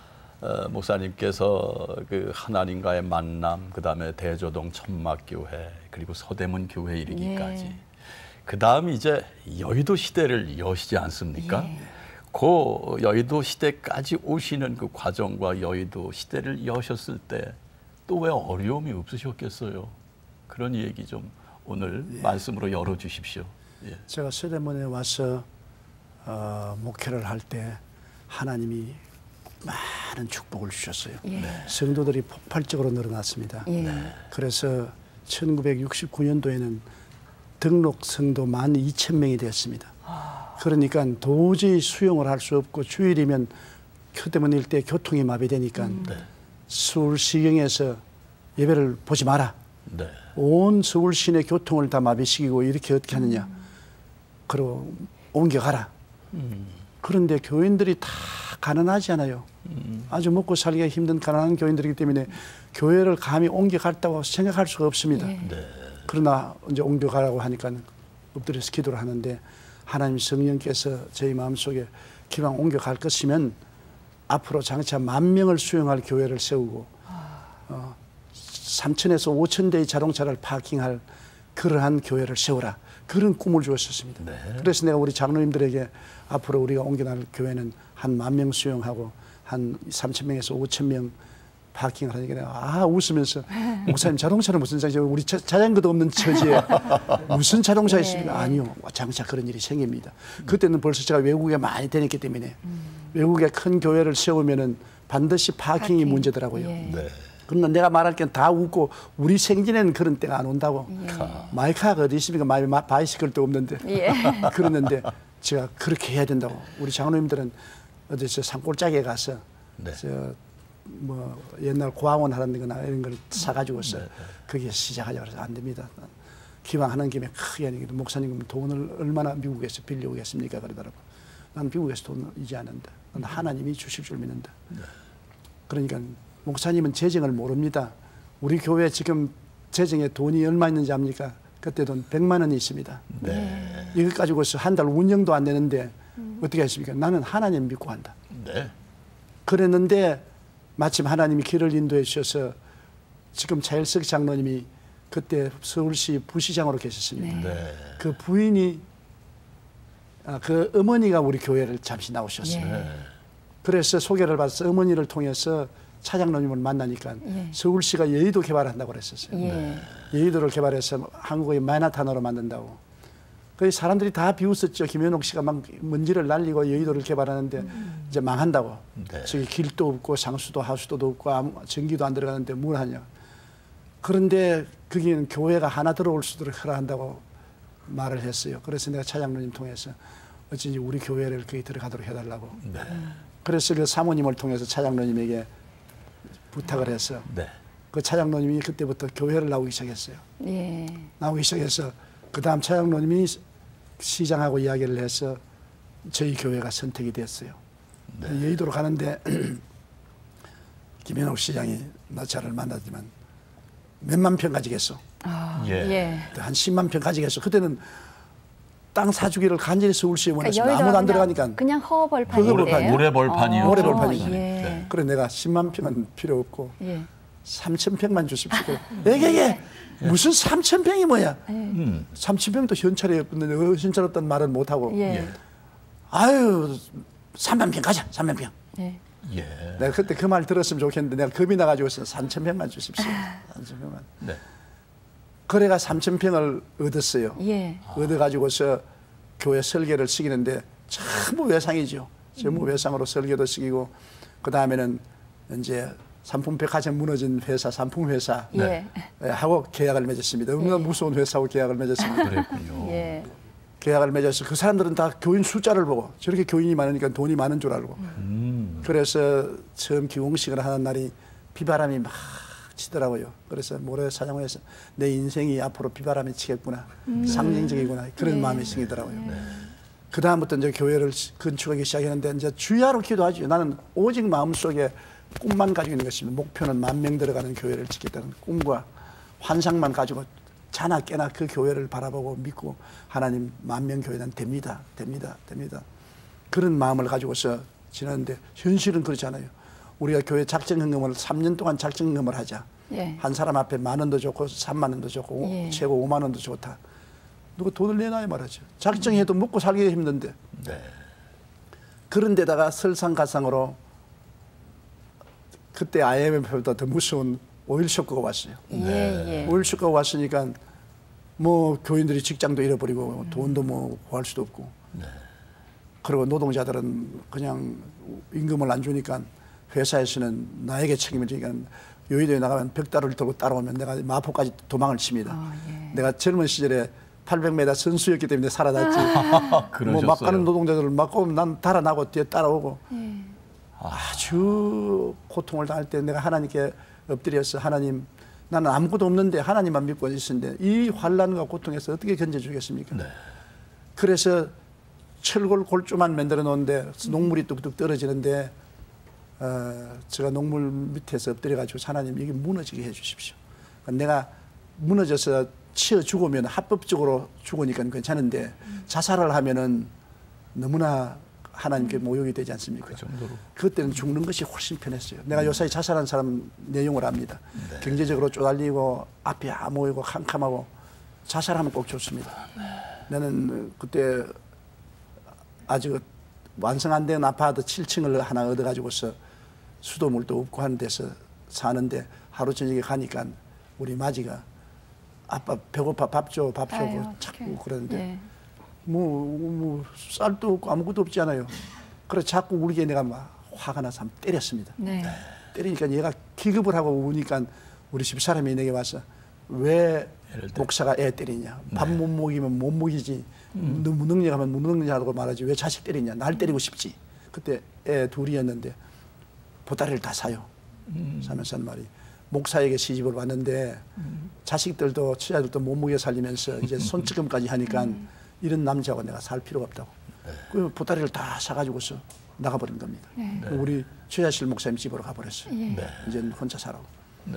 목사님께서 그 하나님과의 만남, 그 다음에 대조동 천막교회, 그리고 서대문 교회 이르기까지, 예. 그 다음 이제 여의도 시대를 여시지 않습니까? 예. 그 여의도 시대까지 오시는 그 과정과 여의도 시대를 여셨을 때 또 왜 어려움이 없으셨겠어요? 그런 얘기 좀 오늘 말씀으로 열어주십시오. 예. 제가 서대문에 와서 목회를 할 때 하나님이 많은 축복을 주셨어요. 예. 성도들이 폭발적으로 늘어났습니다. 예. 그래서 1969년도에는 등록 성도 12,000명이 되었습니다. 그러니까 도저히 수용을 할 수 없고 주일이면 서대문 일대 교통이 마비되니까 서울시경에서 예배를 보지 마라. 네. 온 서울 시내 교통을 다 마비시키고 이렇게 어떻게 하느냐. 그리고 옮겨가라. 그런데 교인들이 다 가난하지 않아요. 아주 먹고 살기가 힘든 가난한 교인들이기 때문에 교회를 감히 옮겨갔다고 생각할 수가 없습니다. 예. 네. 그러나 이제 옮겨가라고 하니까 엎드려서 기도를 하는데 하나님 성령께서 저희 마음속에 기왕 옮겨갈 것이면 앞으로 장차 10,000명을 수용할 교회를 세우고 3,000에서 5,000대의 자동차를 파킹할 그러한 교회를 세우라. 그런 꿈을 주었었습니다. 네. 그래서 내가 우리 장로님들에게 앞으로 우리가 옮겨날 교회는 한 10,000명 수용하고 한 3,000명에서 5,000명 파킹을 하니까 내가 웃으면서 목사님 자동차는 무슨 자동차, 우리 자전거도 없는 처지에 무슨 자동차 있습니까? 아니요, 장차 그런 일이 생깁니다. 그때는 벌써 제가 외국에 많이 다녔기 때문에 외국에 큰 교회를 세우면은 반드시 파킹이 문제더라고요. 예. 네. 그러나 내가 말할 게 다 웃고 우리 생진에는 그런 때가 안 온다고. 마이카가 어디 있습니까? 바이시클도 없는데. 예. 그러는데 제가 그렇게 해야 된다고. 우리 장로님들은 어디 저 산골짜기에 가서 네. 뭐 옛날 고아원 하는 거나 이런 걸 사가지고서 거기에 시작하자고 해서 안 됩니다. 기왕 하는 김에 크게 하는 게 목사님 돈을 얼마나 미국에서 빌려오겠습니까? 그러더라고. 난 미국에서 돈을 이제 않는다. 난 하나님이 주실 줄 믿는다. 그러니까 목사님은 재정을 모릅니다. 우리 교회 지금 재정에 돈이 얼마 있는지 압니까? 그때 돈 100만 원이 있습니다. 네. 이것 가지고서 한 달 운영도 안 되는데 어떻게 했습니까? 나는 하나님 믿고 한다. 네. 그랬는데 마침 하나님이 길을 인도해 주셔서 지금 차일석 장로님이 그때 서울시 부시장으로 계셨습니다. 네. 그 부인이 그 어머니가 우리 교회를 잠시 나오셨어요. 예. 그래서 소개를 받아서 어머니를 통해서 차장로님을 만나니까 예. 서울시가 여의도 개발한다고 그랬었어요. 예. 여의도를 개발해서 한국의 마나탄으로 만든다고. 그 사람들이 다 비웃었죠. 김현옥 씨가 막 먼지를 날리고 여의도를 개발하는데 이제 망한다고. 네. 저기 길도 없고 상수도 하수도도 없고 전기도 안 들어가는데 뭘 하냐. 그런데 거기는 교회가 하나 들어올 수 있도록 허락한다고 말을 했어요. 그래서 내가 차장로님 통해서 어쩐지 우리 교회를 거기 들어가도록 해달라고. 네. 그래서 그 사모님을 통해서 차장로님에게 부탁을 해서 네. 그 차장로님이 그때부터 교회를 나오기 시작했어요. 예. 나오기 시작해서 그 다음 차장로님이 시장하고 이야기를 해서 저희 교회가 선택이 됐어요. 여의도로 가는데 김현옥 시장이 나 저를 만나지만 몇만 평 가지겠어. 아, 예. 예. 한 10만 평 가지겠어. 그때는 땅 사주기를 간절히 서울시에 원했어. 그러니까 아무도 안 여의도가 들어가니까. 그냥 허벌판인데요. 허벌판, 모래벌판이요. 모래벌판이죠. 예. 네. 그래 내가 10만 평은 필요 없고 예. 3,000평만 주십시오. 에게게 무슨 3,000평이 뭐야? 3,000평도 현찰이 없는데 현찰 없다는 말은 못 하고. 예. 아유 3만 평 가자. 3만 평. 예. 예. 내가 그때 그 말 들었으면 좋겠는데 내가 겁이 나가지고 3,000평만 주십시오. 3,000평만. 네. 거래가 3,000평을 얻었어요. 예. 얻어가지고서 교회 설계를 시키는데 전부 외상이죠. 전부 외상으로 설계도 시키고 그 다음에는 이제 삼풍백화점 무너진 회사 삼풍회사 예. 하고 계약을 맺었습니다. 얼마나 무서운 회사하고 계약을 맺었습니다. 그랬군요. 예. 계약을 맺어서 그 사람들은 다 교인 숫자를 보고 저렇게 교인이 많으니까 돈이 많은 줄 알고 그래서 처음 기공식을 하는 날이 비바람이 막 치더라고요. 그래서 모래사장에서 내 인생이 앞으로 비바람이 치겠구나. 상징적이구나. 그런 마음이 생기더라고요. 그 다음부터 이제 교회를 건축하기 시작했는데 이제 주야로 기도하죠. 나는 오직 마음속에 꿈만 가지고 있는 것입니다. 목표는 10,000명 들어가는 교회를 짓겠다는 꿈과 환상만 가지고 자나 깨나 그 교회를 바라보고 믿고 하나님 10,000명 교회는 됩니다. 됩니다. 됩니다. 그런 마음을 가지고서 지났는데 현실은 그렇지 않아요. 우리가 교회 작정헌금을 3년 동안 작정헌금을 하자. 예. 한 사람 앞에 10,000원도 좋고 30,000원도 좋고 예. 최고 50,000원도 좋다. 누가 돈을 내놔야 말하죠. 작정해도 먹고 살기가 힘든데. 네. 그런 데다가 설상가상으로 그때 IMF보다 더 무서운 오일 쇼크가 왔어요. 예. 예. 오일 쇼크가 왔으니까 뭐 교인들이 직장도 잃어버리고 돈도 뭐 구할 수도 없고. 그리고 노동자들은 그냥 임금을 안 주니까 회사에서는 나에게 책임을 지니까 여의도에 나가면 벽다리를 들고 따라오면 내가 마포까지 도망을 칩니다. 예. 내가 젊은 시절에 800m 선수였기 때문에 살아났지. 그러셨어요. 뭐 막 가는 노동자들을 막고 난 달아나고 뒤에 따라오고 아주 고통을 당할 때 내가 하나님께 엎드려서 하나님 나는 아무것도 없는데 하나님만 믿고 있었는데 이 환난과 고통에서 어떻게 견뎌주겠습니까? 네. 그래서 철골 골조만 만들어 놓은데 녹물이 뚝뚝 떨어지는데 제가 녹물 밑에서 엎드려가지고 하나님 이게 무너지게 해주십시오. 내가 무너져서 치어 죽으면 합법적으로 죽으니까 괜찮은데 자살을 하면은 너무나 하나님께 모욕이 되지 않습니까? 그 정도로. 그때는 죽는 것이 훨씬 편했어요. 내가 요사이 자살한 사람 내용을 압니다. 경제적으로 쪼달리고 앞이 안 보이고 캄캄하고 자살하면 꼭 좋습니다. 나는 그때 아직 완성 안 된 아파트 7층을 하나 얻어가지고서 수도물도 없고 하는 데서 사는데 하루 저녁에 가니까 우리 마지가 아빠 배고파 밥 줘 아유, 자꾸 어떡해. 그러는데 예. 뭐 쌀도 없고 아무것도 없잖아요. 그래서 자꾸 울게 내가 막 화가 나서 한번 때렸습니다. 네. 때리니까 얘가 기겁을 하고 우니까 우리 집사람이 내게 와서 왜 목사가 애 때리냐. 밥 못 먹이면 못 먹이지. 너 무능력하면 무능력하다고 말하지. 왜 자식 때리냐. 날 때리고 싶지. 그때 애 둘이었는데 보따리를 다 사요. 사면서 하는 말이 목사에게 시집을 왔는데 자식들도 처자들도 못 먹여 살리면서 이제 손찌검까지 하니까 이런 남자하고 내가 살 필요가 없다고. 그 보따리를 다 사가지고서 나가버린 겁니다. 우리 최자실 목사님 집으로 가버렸어요. 예. 이제 혼자 살아고. 네.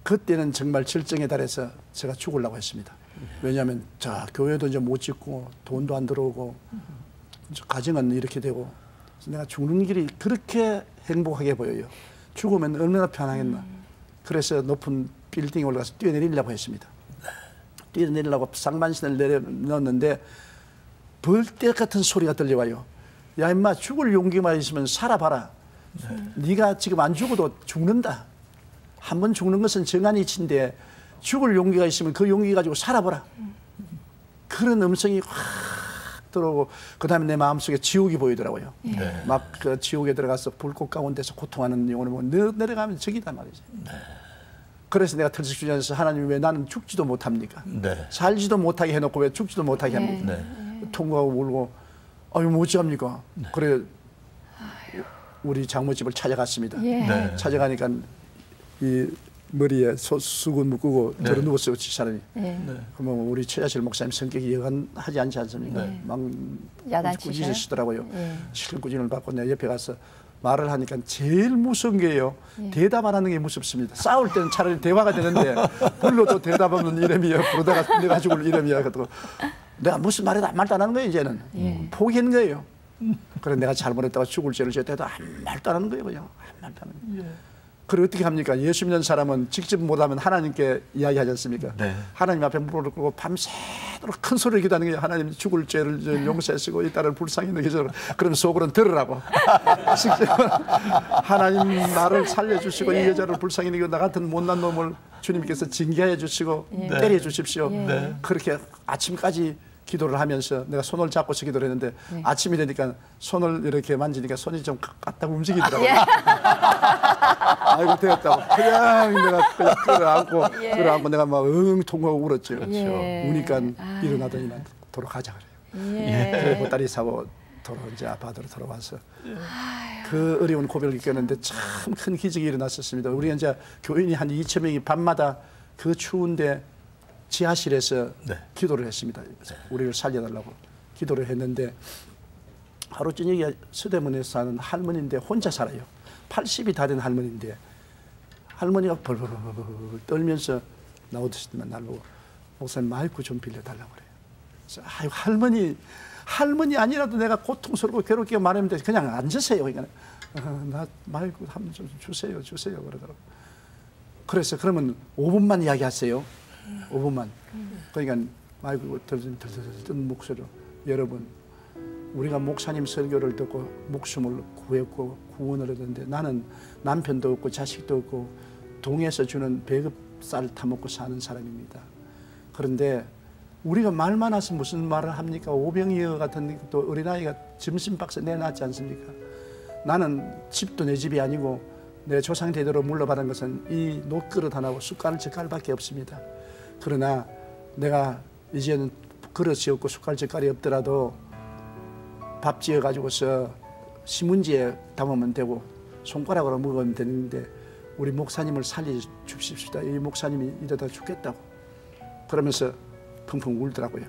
그때는 정말 절정에 달해서 제가 죽으려고 했습니다. 왜냐하면 자 교회도 이제 못 짓고 돈도 안 들어오고 가정은 이렇게 되고 내가 죽는 길이 그렇게 행복하게 보여요. 죽으면 얼마나 편하겠나. 그래서 높은 빌딩에 올라가서 뛰어내리려고 했습니다. 뛰어내리려고 쌍만신을 내려놓았는데 벌떼 같은 소리가 들려와요. 야 임마 죽을 용기만 있으면 살아봐라. 네가 지금 안 죽어도 죽는다. 한 번 죽는 것은 정한이 이치인데 죽을 용기가 있으면 그 용기 가지고 살아보라. 그런 음성이 확 들어오고 그 다음에 내 마음속에 지옥이 보이더라고요. 막 그 지옥에 들어가서 불꽃 가운데서 고통하는 영혼을 보면 내려가면 저기다 말이죠. 그래서 내가 털썩주저앉아서 하나님 왜 나는 죽지도 못합니까? 살지도 못하게 해놓고 왜 죽지도 못하게 합니까? 통곡하고 울고 아유 뭐지합니까? 그래 우리 장모집을 찾아갔습니다. 찾아가니까 이 머리에 수건 묶고 들어 누웠어요, 사람이. 그러면 우리 최자실 목사님 성격이 여간하지 않지 않습니까? 막 꾸짖으시더라고요. 실컷 꾸짖음을 받고 내가 옆에 가서 말을 하니까 제일 무서운 게요. 대답 안 하는 게 무섭습니다. 싸울 때는 차라리 대화가 되는데 불러도 대답 없는 이름이야. 부르다가 내가 죽을 이름이야. 그러고 내가 무슨 말해도 아무 말도 안 하는 거예요, 이제는. 포기한 거예요. 그래 내가 잘못했다고 죽을 죄를 졌다도 아무 말도 안 하는 거예요, 그냥. 아무 말도 안 하는 거예요. 그래 어떻게 합니까? 예수 믿는 사람은 직접 못하면 하나님께 이야기하지 않습니까? 하나님 앞에 무릎을 꿇고 밤새도록 큰 소리를 기도하는 거예요. 하나님 죽을 죄를 용서하시고 이 딸을 불쌍히 여기셔. 그럼 속으로는 들으라고. 하나님 나를 살려주시고 이 여자를 불쌍히 여기고 나 같은 못난 놈을 주님께서 징계해 주시고 때려 주십시오. 그렇게 아침까지 기도를 하면서 내가 손을 잡고서 기도를 했는데 아침이 되니까 손을 이렇게 만지니까 손이 좀 까딱 움직이더라고요. 아이고 되었다고. 그냥 내가 그냥 끌어안고 내가 막 통곡하고 울었죠. 우니까 일어나더니 난 도로 가자 그래요. 그래 보따리 사고 도로 이제 아파트로 돌아와서 그 어려운 고백을 겪었는데 참 큰 기적이 일어났었습니다. 우리 이제 교인이 한 2천 명이 밤마다 그 추운데 지하실에서 기도를 했습니다. 우리를 살려달라고 기도를 했는데 하루 저녁에 서대문에 사는 할머니인데 혼자 살아요. 80이 다 된 할머니인데 할머니가 벌벌 떨면서 나오듯이만 날 보고 목사님 마이크 좀 빌려달라고 그래요. 그래서 아유 할머니 아니라도 내가 고통스럽고 괴롭게 말하면 돼. 그냥 앉으세요. 그러니까 나 마이크 한번 좀 주세요 그러더라고. 그래서 그러면 5분만 이야기하세요. 5분만. 그러니까 마이크 뜬 목소리로 여러분 우리가 목사님 설교를 듣고 목숨을 구했고 구원을 얻었는데 나는 남편도 없고 자식도 없고 동에서 주는 배급쌀 타먹고 사는 사람입니다. 그런데 우리가 말만 해서 무슨 말을 합니까? 오병이어 같은 또 어린아이가 점심박스 내놨지 않습니까? 나는 집도 내 집이 아니고 내 조상 대대로 물려받은 것은 이 녹그릇 하나고 숟갈 젓갈밖에 없습니다. 그러나 내가 이제는 그릇이 없고 숟갈 젓갈이 없더라도 밥 지어 가지고서 신문지에 담으면 되고 손가락으로 먹으면 되는데 우리 목사님을 살려주십시다. 이 목사님이 이러다 죽겠다고 그러면서 펑펑 울더라고요.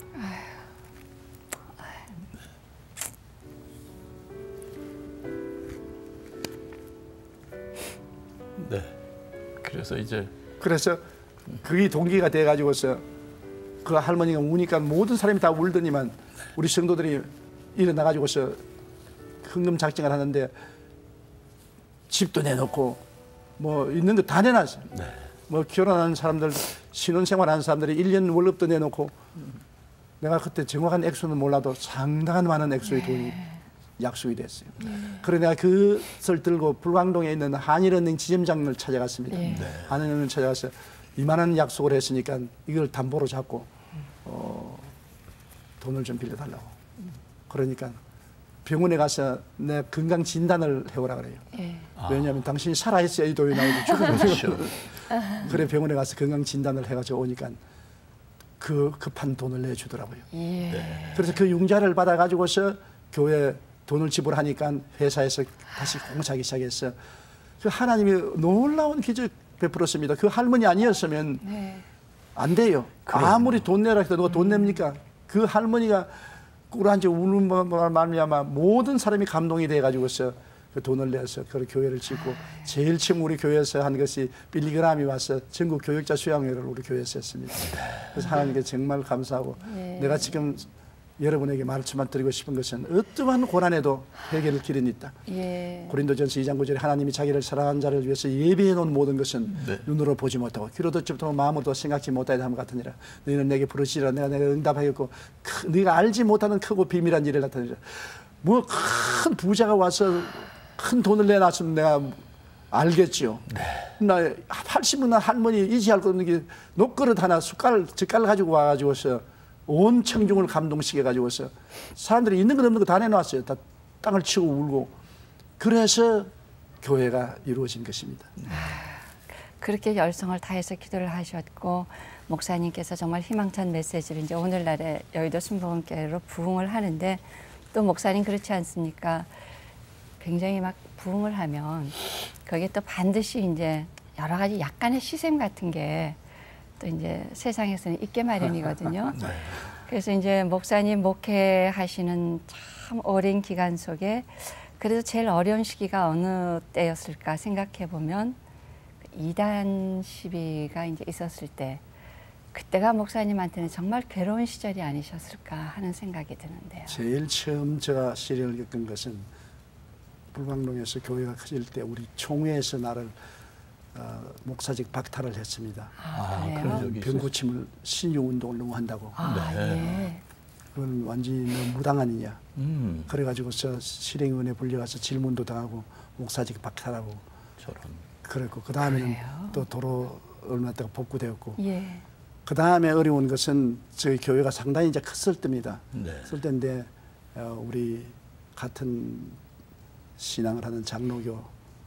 그래서 그게 동기가 돼 가지고서 그 할머니가 우니까 모든 사람이 다 울더니만 우리 성도들이 일어나 가지고서 흥금작정을 하는데 집도 내놓고 뭐 있는 거 다 내놨어요. 뭐 결혼하는 사람들 신혼생활하는 사람들이 1년 월급도 내놓고 내가 그때 정확한 액수는 몰라도 상당한 많은 액수의 돈이 약속이 됐어요. 그래 내가 그것을 들고 불광동에 있는 한일은행 지점장을 찾아갔습니다. 한일은행을 찾아가서 이만한 약속을 했으니까 이걸 담보로 잡고 돈을 좀 빌려달라고. 그러니까 병원에 가서 내 건강 진단을 해오라 그래요. 왜냐하면 당신이 살아있어야 이 돈이 나오고 죽으면 그래 병원에 가서 건강 진단을 해가지고 오니까 그 급한 돈을 내주더라고요. 그래서 그 융자를 받아가지고서 교회 돈을 지불하니까 회사에서 다시 공사하기 시작했어. 그 하나님이 놀라운 기적 베풀었습니다. 그 할머니 아니었으면 안 돼요. 아무리 돈 내라 해도 누가 돈 냅니까? 그 할머니가 꿇어앉아 우는 말미암아 모든 사람이 감동이 돼가지고서 그 돈을 내서 그 교회를 짓고 제일 처음 우리 교회에서 한 것이 빌리그람이 와서 전국 교역자 수양회를 우리 교회에서 했습니다. 그래서 하나님께 정말 감사하고 내가 지금 여러분에게 말씀만 드리고 싶은 것은 어떠한 고난에도 해결의 길은 있다. 고린도전서 2장 9절에 하나님이 자기를 사랑하는 자를 위해서 예비해 놓은 모든 것은 눈으로 보지 못하고 귀로 듣지 못하고 마음으로 생각지 못하다 함 같으니라. 너희는 내게 부르시리라. 내가 응답하겠고 네가 알지 못하는 크고 비밀한 일을 나타내리라. 뭐 큰 부자가 와서 큰 돈을 내놨으면 내가 알겠지요. 나 80년 할머니 이지할 것 없는 게 녹그릇 하나 젓갈 가지고 와가지고서 온 청중을 감동시켜 가지고서 사람들이 있는 것 없는 거 다 내놨어요. 다 땅을 치고 울고. 그래서 교회가 이루어진 것입니다. 그렇게 열성을 다해서 기도를 하셨고 목사님께서 정말 희망찬 메시지를 이제 오늘날의 여의도 순복음교회로 부흥을 하는데 또 목사님 그렇지 않습니까? 굉장히 막 부흥을 하면 거기에 또 반드시 이제 여러 가지 약간의 시샘 같은 게 또 이제 세상에서는 있게 마련이거든요. 그래서 이제 목사님 목회하시는 참 오랜 기간 속에 그래도 제일 어려운 시기가 어느 때였을까 생각해 보면 이단 시비가 이제 있었을 때 그때가 목사님한테는 정말 괴로운 시절이 아니셨을까 하는 생각이 드는데요. 제일 처음 제가 시련을 겪은 것은 불광동에서 교회가 커질 때 우리 총회에서 나를 목사직 박탈을 했습니다. 병고침을 신유운동을 너무 한다고. 그건 완전히 너무 무당 아니냐. 그래가지고서 실행위원회 불려가서 질문도 당하고 목사직 박탈하고. 그랬고 그 다음에는 또 도로 얼마 있다가 복구되었고. 그 다음에 어려운 것은 저희 교회가 상당히 이제 컸을 때입니다. 컸을 때인데 우리 같은 신앙을 하는 장로교에서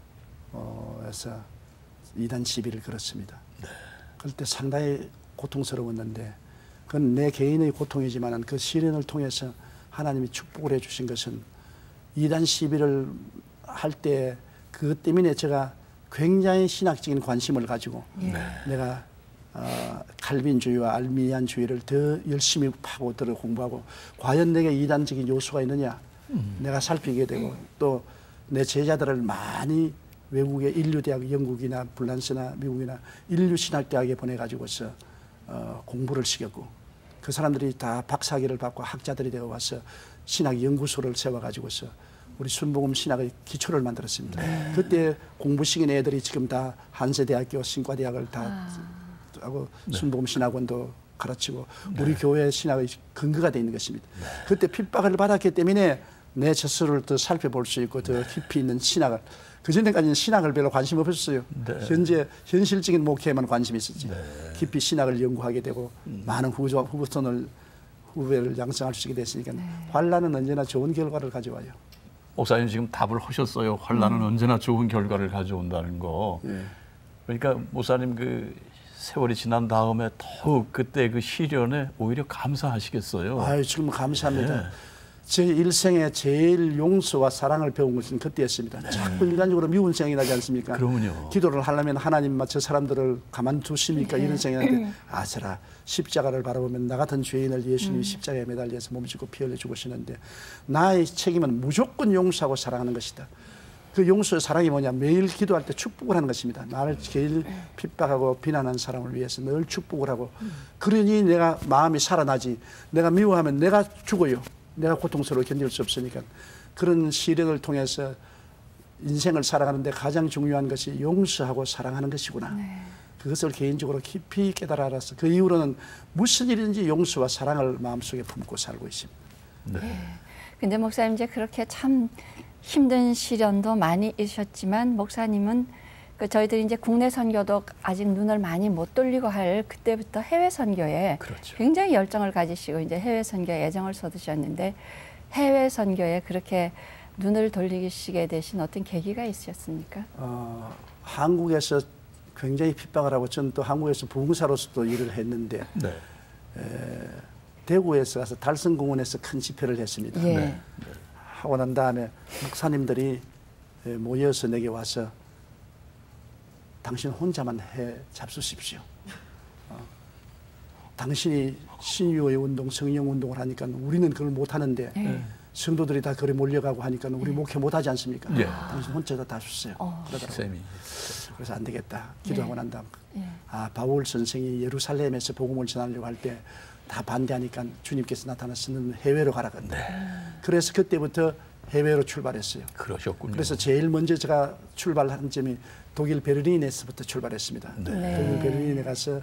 이단 시비를 걸었습니다. 그럴 때 상당히 고통스러웠는데 그건 내 개인의 고통이지만 그 시련을 통해서 하나님이 축복을 해주신 것은 이단 시비를 할 때 그것 때문에 제가 굉장히 신학적인 관심을 가지고 내가 칼빈주의와 알미니안주의를 더 열심히 파고들어 공부하고 과연 내게 이단적인 요소가 있느냐 내가 살피게 되고 또 내 제자들을 많이 외국의 인류대학 영국이나 불란스나 미국이나 인류신학대학에 보내가지고서 공부를 시켰고 그 사람들이 다 박사학위를 받고 학자들이 되어 와서 신학연구소를 세워가지고서 우리 순복음 신학의 기초를 만들었습니다. 그때 공부 시킨 애들이 지금 다 한세대학교 신과대학을 다 하고 순복음 신학원도 가르치고 우리 교회 신학의 근거가 되어 있는 것입니다. 그때 핍박을 받았기 때문에 내 스스로를 더 살펴볼 수 있고 더 깊이 있는 신학을 그전에까지는 신학을 별로 관심 없었어요. 현재 현실적인 목회에만 관심이 있었지. 깊이 신학을 연구하게 되고 많은 후배를 양성할 수 있게 됐으니까 환란은 언제나 좋은 결과를 가져와요. 목사님 지금 답을 하셨어요. 환란은 언제나 좋은 결과를 가져온다는 거. 그러니까 목사님 그 세월이 지난 다음에 더욱 그때 그 시련에 오히려 감사하시겠어요. 아유, 지금 감사합니다. 제 일생에 제일 용서와 사랑을 배운 것은 그때였습니다. 자꾸 인간적으로 미운 생각이 나지 않습니까? 그러면요. 기도를 하려면 하나님 저 사람들을 가만두십니까? 이런 생각이 나는데 아서라 십자가를 바라보면 나 같은 죄인을 예수님이 십자가에 매달려서 몸짓고 피 흘려 죽으시는데 나의 책임은 무조건 용서하고 사랑하는 것이다. 그 용서의 사랑이 뭐냐? 매일 기도할 때 축복을 하는 것입니다. 나를 제일 핍박하고 비난하는 사람을 위해서 늘 축복을 하고 그러니 내가 마음이 살아나지. 내가 미워하면 내가 죽어요. 내가 고통스러워 견딜 수 없으니까 그런 시련을 통해서 인생을 살아가는데 가장 중요한 것이 용서하고 사랑하는 것이구나. 그것을 개인적으로 깊이 깨달아 알았어. 그 이후로는 무슨 일인지 용서와 사랑을 마음속에 품고 살고 있습니다. 근데 목사님 이제 그렇게 참 힘든 시련도 많이 있으셨지만 목사님은 그 저희들이 이제 국내 선교도 아직 눈을 많이 못 돌리고 할 그때부터 해외 선교에 굉장히 열정을 가지시고 이제 해외 선교에 애정을 쏟으셨는데 해외 선교에 그렇게 눈을 돌리시게 되신 어떤 계기가 있으셨습니까? 한국에서 굉장히 핍박을 하고 저는 또 한국에서 부흥사로서도 일을 했는데 대구에서 가서 달성공원에서 큰 집회를 했습니다. 하고 난 다음에 목사님들이 모여서 내게 와서 당신 혼자만 해 잡수십시오. 당신이 신유의 운동, 성령 운동을 하니까 우리는 그걸 못하는데 성도들이 다 거리 몰려가고 하니까 우리 목회 못하지 않습니까? 예. 당신 혼자 다 줬어요. 그러더라고요. 쌤이. 그래서 안 되겠다. 기도하고 난 다음 예. 바울 선생이 예루살렘에서 복음을 전하려고 할 때 다 반대하니까 주님께서 나타나서 는 해외로 가라거든요. 그래서 그때부터 해외로 출발했어요. 그러셨군요. 그래서 제일 먼저 제가 출발한 점이 독일 베를린에서부터 출발했습니다. 독일 베를린에 가서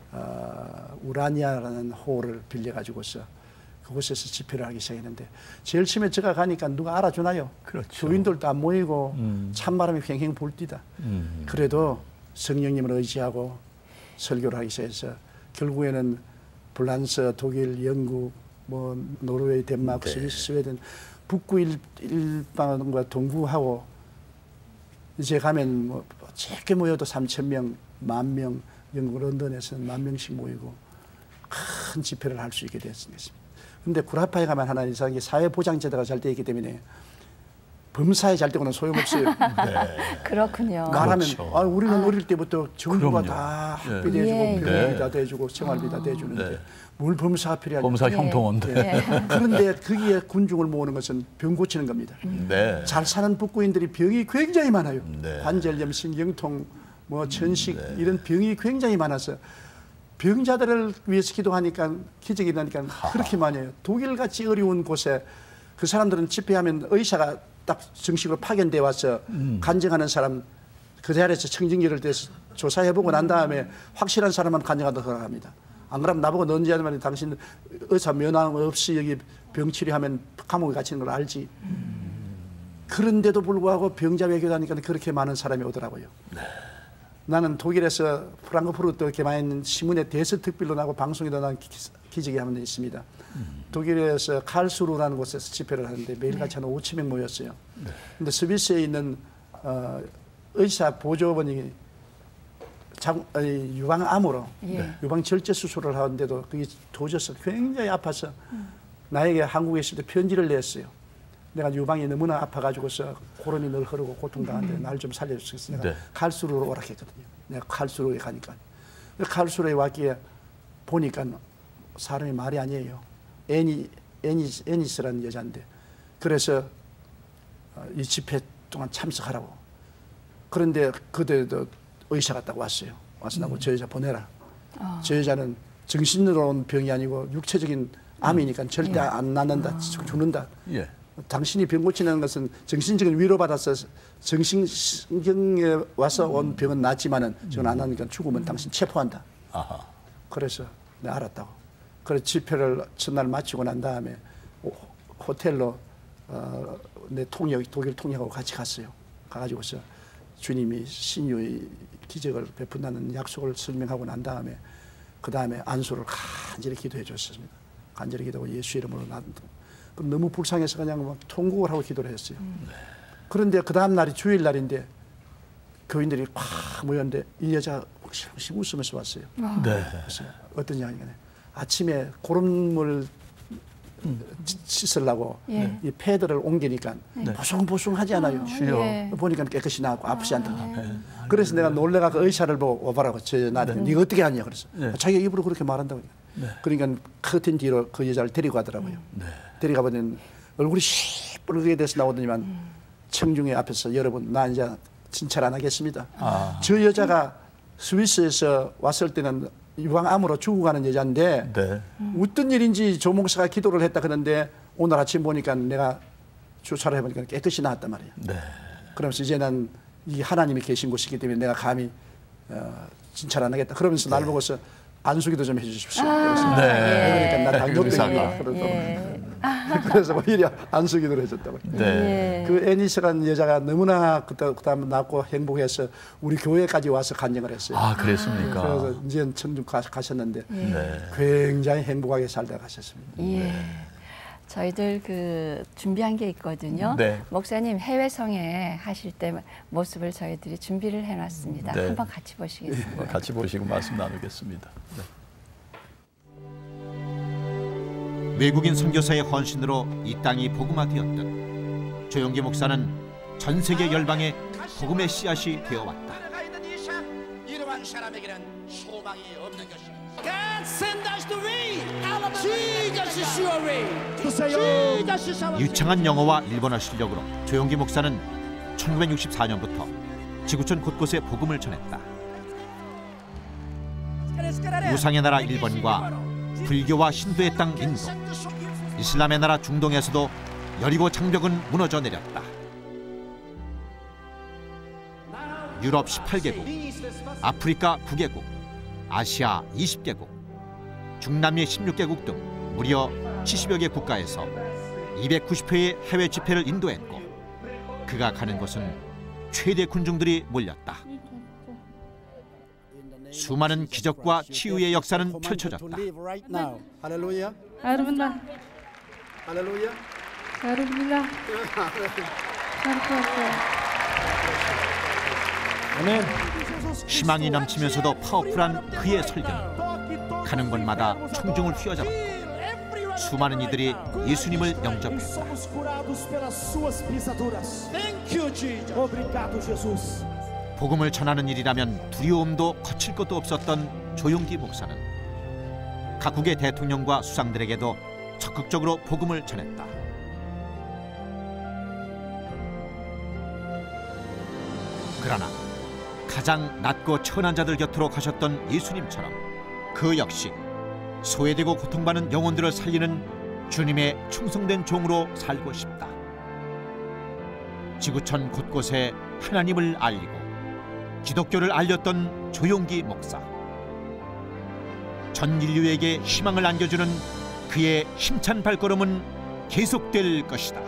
우라니아라는 호를 빌려가지고서 그곳에서 집회를 하기 시작했는데 제일 처음에 제가 가니까 누가 알아주나요? 그렇죠. 교인들도 안 모이고 찬바람이 횡행 불뛰다. 그래도 성령님을 의지하고 설교를 하기 시작해서 결국에는 프랑스, 독일, 영국, 뭐 노르웨이, 덴마크, 스위스, 스웨덴 북구 일방과 동구하고 이제 가면 뭐 적게 모여도 3,000명, 10,000명, 영국 런던에서는 10,000명씩 모이고 큰 집회를 할 수 있게 되었습니다. 그런데 구라파에 가면 하나 이상한 게 사회보장제도가 잘 되어 있기 때문에 범사에 잘 되고는 소용없어요. 그렇군요. 말하면 그렇죠. 우리는 어릴 때부터 정부가 그럼요. 다 학비 예. 대주고 예. 병원비 다 대주고 생활비 다 대주는데 뭘 범사가 필요하냐. 범사 형통원데. 그런데 거기에 군중을 모으는 것은 병 고치는 겁니다. 네. 잘 사는 북구인들이 병이 굉장히 많아요. 네. 관절염, 신경통, 뭐 천식 이런 병이 굉장히 많아서 병자들을 위해서 기도하니까 기적이 나니까 그렇게 많이 해요. 독일같이 어려운 곳에 그 사람들은 집회하면 의사가 딱 정식으로 파견돼 와서 간증하는 사람 그 자리에서 청진기를 대서 조사해보고 난 다음에 확실한 사람만 간증하도록 허락합니다. 안 그러면 나보고 너 언제 하면 당신 의사 면허 없이 여기 병 치료하면 감옥에 갇히는 걸 알지. 그런데도 불구하고 병자 외교다니까 그렇게 많은 사람이 오더라고요. 나는 독일에서 프랑크푸르트 개방했는 신문에 대서특필로 나고 방송에도 난 기적이 한 번 있습니다. 독일에서 칼스루라는 곳에서 집회를 하는데 매일같이 한 5,000명 모였어요. 근데 스위스에 있는 의사 보조원이 유방암으로 유방 절제 수술을 하는데도 그게 도져서 굉장히 아파서 나에게 한국에 있을 때 편지를 냈어요. 내가 유방이 너무나 아파가지고서 고름이 늘 흐르고 고통당하는데 날 좀 살려주겠어. 내가 칼스루로 오락했거든요. 내가 칼스루에 가니까. 칼스루에 왔기에 보니까 사람이 말이 아니에요. 애니스라는 여자인데 그래서 이 집회 동안 참석하라고. 그런데 그때도 의사가 딱 왔어요. 와서 나보고 저 여자 보내라. 저 여자는 정신으로 온 병이 아니고 육체적인 암이니까 절대 안 낫는다. 죽는다. 예. 당신이 병 고치는 것은 정신적인 위로받아서 정신경에 와서 온 병은 낫지만은 저는 안 하니까 죽으면 당신 체포한다. 아하. 그래서 내가 알았다고. 그래서 집회를 첫날 마치고 난 다음에 호텔로 내 독일 통역하고 같이 갔어요. 가가지고서 주님이 신유의 기적을 베푼다는 약속을 설명하고 난 다음에 그 다음에 안수를 간절히 기도해 줬습니다. 간절히 기도하고 예수 이름으로 너무 불쌍해서 그냥 막 통곡을 하고 기도를 했어요. 그런데 그 다음 날이 주일날인데 교인들이 팍 모였는데 이 여자 혹시 웃으면서 왔어요. 네. 그래서 어떤 양이냐 아침에 고름물 씻으려고 이 패드를 옮기니까 보송보송하지 않아요. 보니까 깨끗이 나고 아프지 않다. 그래서 내가 놀래가 그 의사를 보고 오바라고 저 나한테 네가 어떻게 하냐 그래서 자기가 입으로 그렇게 말한다고. 그러니까 커튼 뒤로 그 여자를 데리고 가더라고요. 데리고 가보니 얼굴이 시뻘게 돼서 나오더니만 청중회 앞에서 여러분 나 이제 진찰 안 하겠습니다. 저 여자가 스위스에서 왔을 때는 유방암으로 죽어가는 여자인데 어떤 일인지 조 목사가 기도를 했다 그러는데 오늘 아침 보니까 내가 주사를 해보니까 깨끗이 나았단 말이에요. 그러면서 이제 난 이 하나님이 계신 곳이기 때문에 내가 감히 진찰 안 하겠다. 그러면서 날 보고서 안수기도 좀 해주십시오. 그래서 그러니까 나 당뇨병이다. 그러더라고요. 그래서 오히려 안수기도를 해줬다고. 그 애니스라는 여자가 너무나 그다음 낳고 행복해서 우리 교회까지 와서 간증을 했어요. 아, 그랬습니까? 그래서 이제 청중 가셨는데 굉장히 행복하게 살다 가셨습니다. 저희들 그 준비한 게 있거든요. 목사님 해외 성회 하실 때 모습을 저희들이 준비를 해놨습니다. 한번 같이 보시겠습니다. 같이 보시고 말씀 나누겠습니다. 외국인 선교사의 헌신으로 이 땅이 복음화되었듯 조영기 목사는 전 세계 열방에 복음의 씨앗이 되어왔다. 이러한 사람에게는 소망이 없는 것입니다. God send us the rain. Jesus is your rain. Jesus is our 유창한 영어와 일본어 실력으로 조용기 목사는 1964년부터 지구촌 곳곳에 복음을 전했다. 우상의 나라 일본과 불교와 신도의 땅 인도, 이슬람의 나라 중동에서도 여리고 장벽은 무너져 내렸다. 유럽 18개국, 아프리카 9개국, 아시아 20개국, 중남미 16개국 등 무려 70여 개 국가에서 290회의 해외 집회를 인도했고, 그가 가는 곳은 최대 군중들이 몰렸다. 수많은 기적과 치유의 역사는 펼쳐졌다. 할렐루야. Alhamdulillah. 할렐루야. Alhamdulillah. 아멘. 희망이 넘치면서도 파워풀한 그의 설교는 가는 곳마다 청중을 휘어잡았고, 수많은 이들이 예수님을 영접했다. Somos curados pelas suas pisaduras. Thank you, Jesus. Obrigado, Jesus. 복음을 전하는 일이라면 두려움도 거칠 것도 없었던 조용기 목사는 각국의 대통령과 수상들에게도 적극적으로 복음을 전했다. 그러나 가장 낮고 천한 자들 곁으로 가셨던 예수님처럼 그 역시 소외되고 고통받는 영혼들을 살리는 주님의 충성된 종으로 살고 싶다. 지구촌 곳곳에 하나님을 알리고 기독교를 알렸던 조용기 목사. 전 인류에게 희망을 안겨주는 그의 힘찬 발걸음은 계속될 것이다.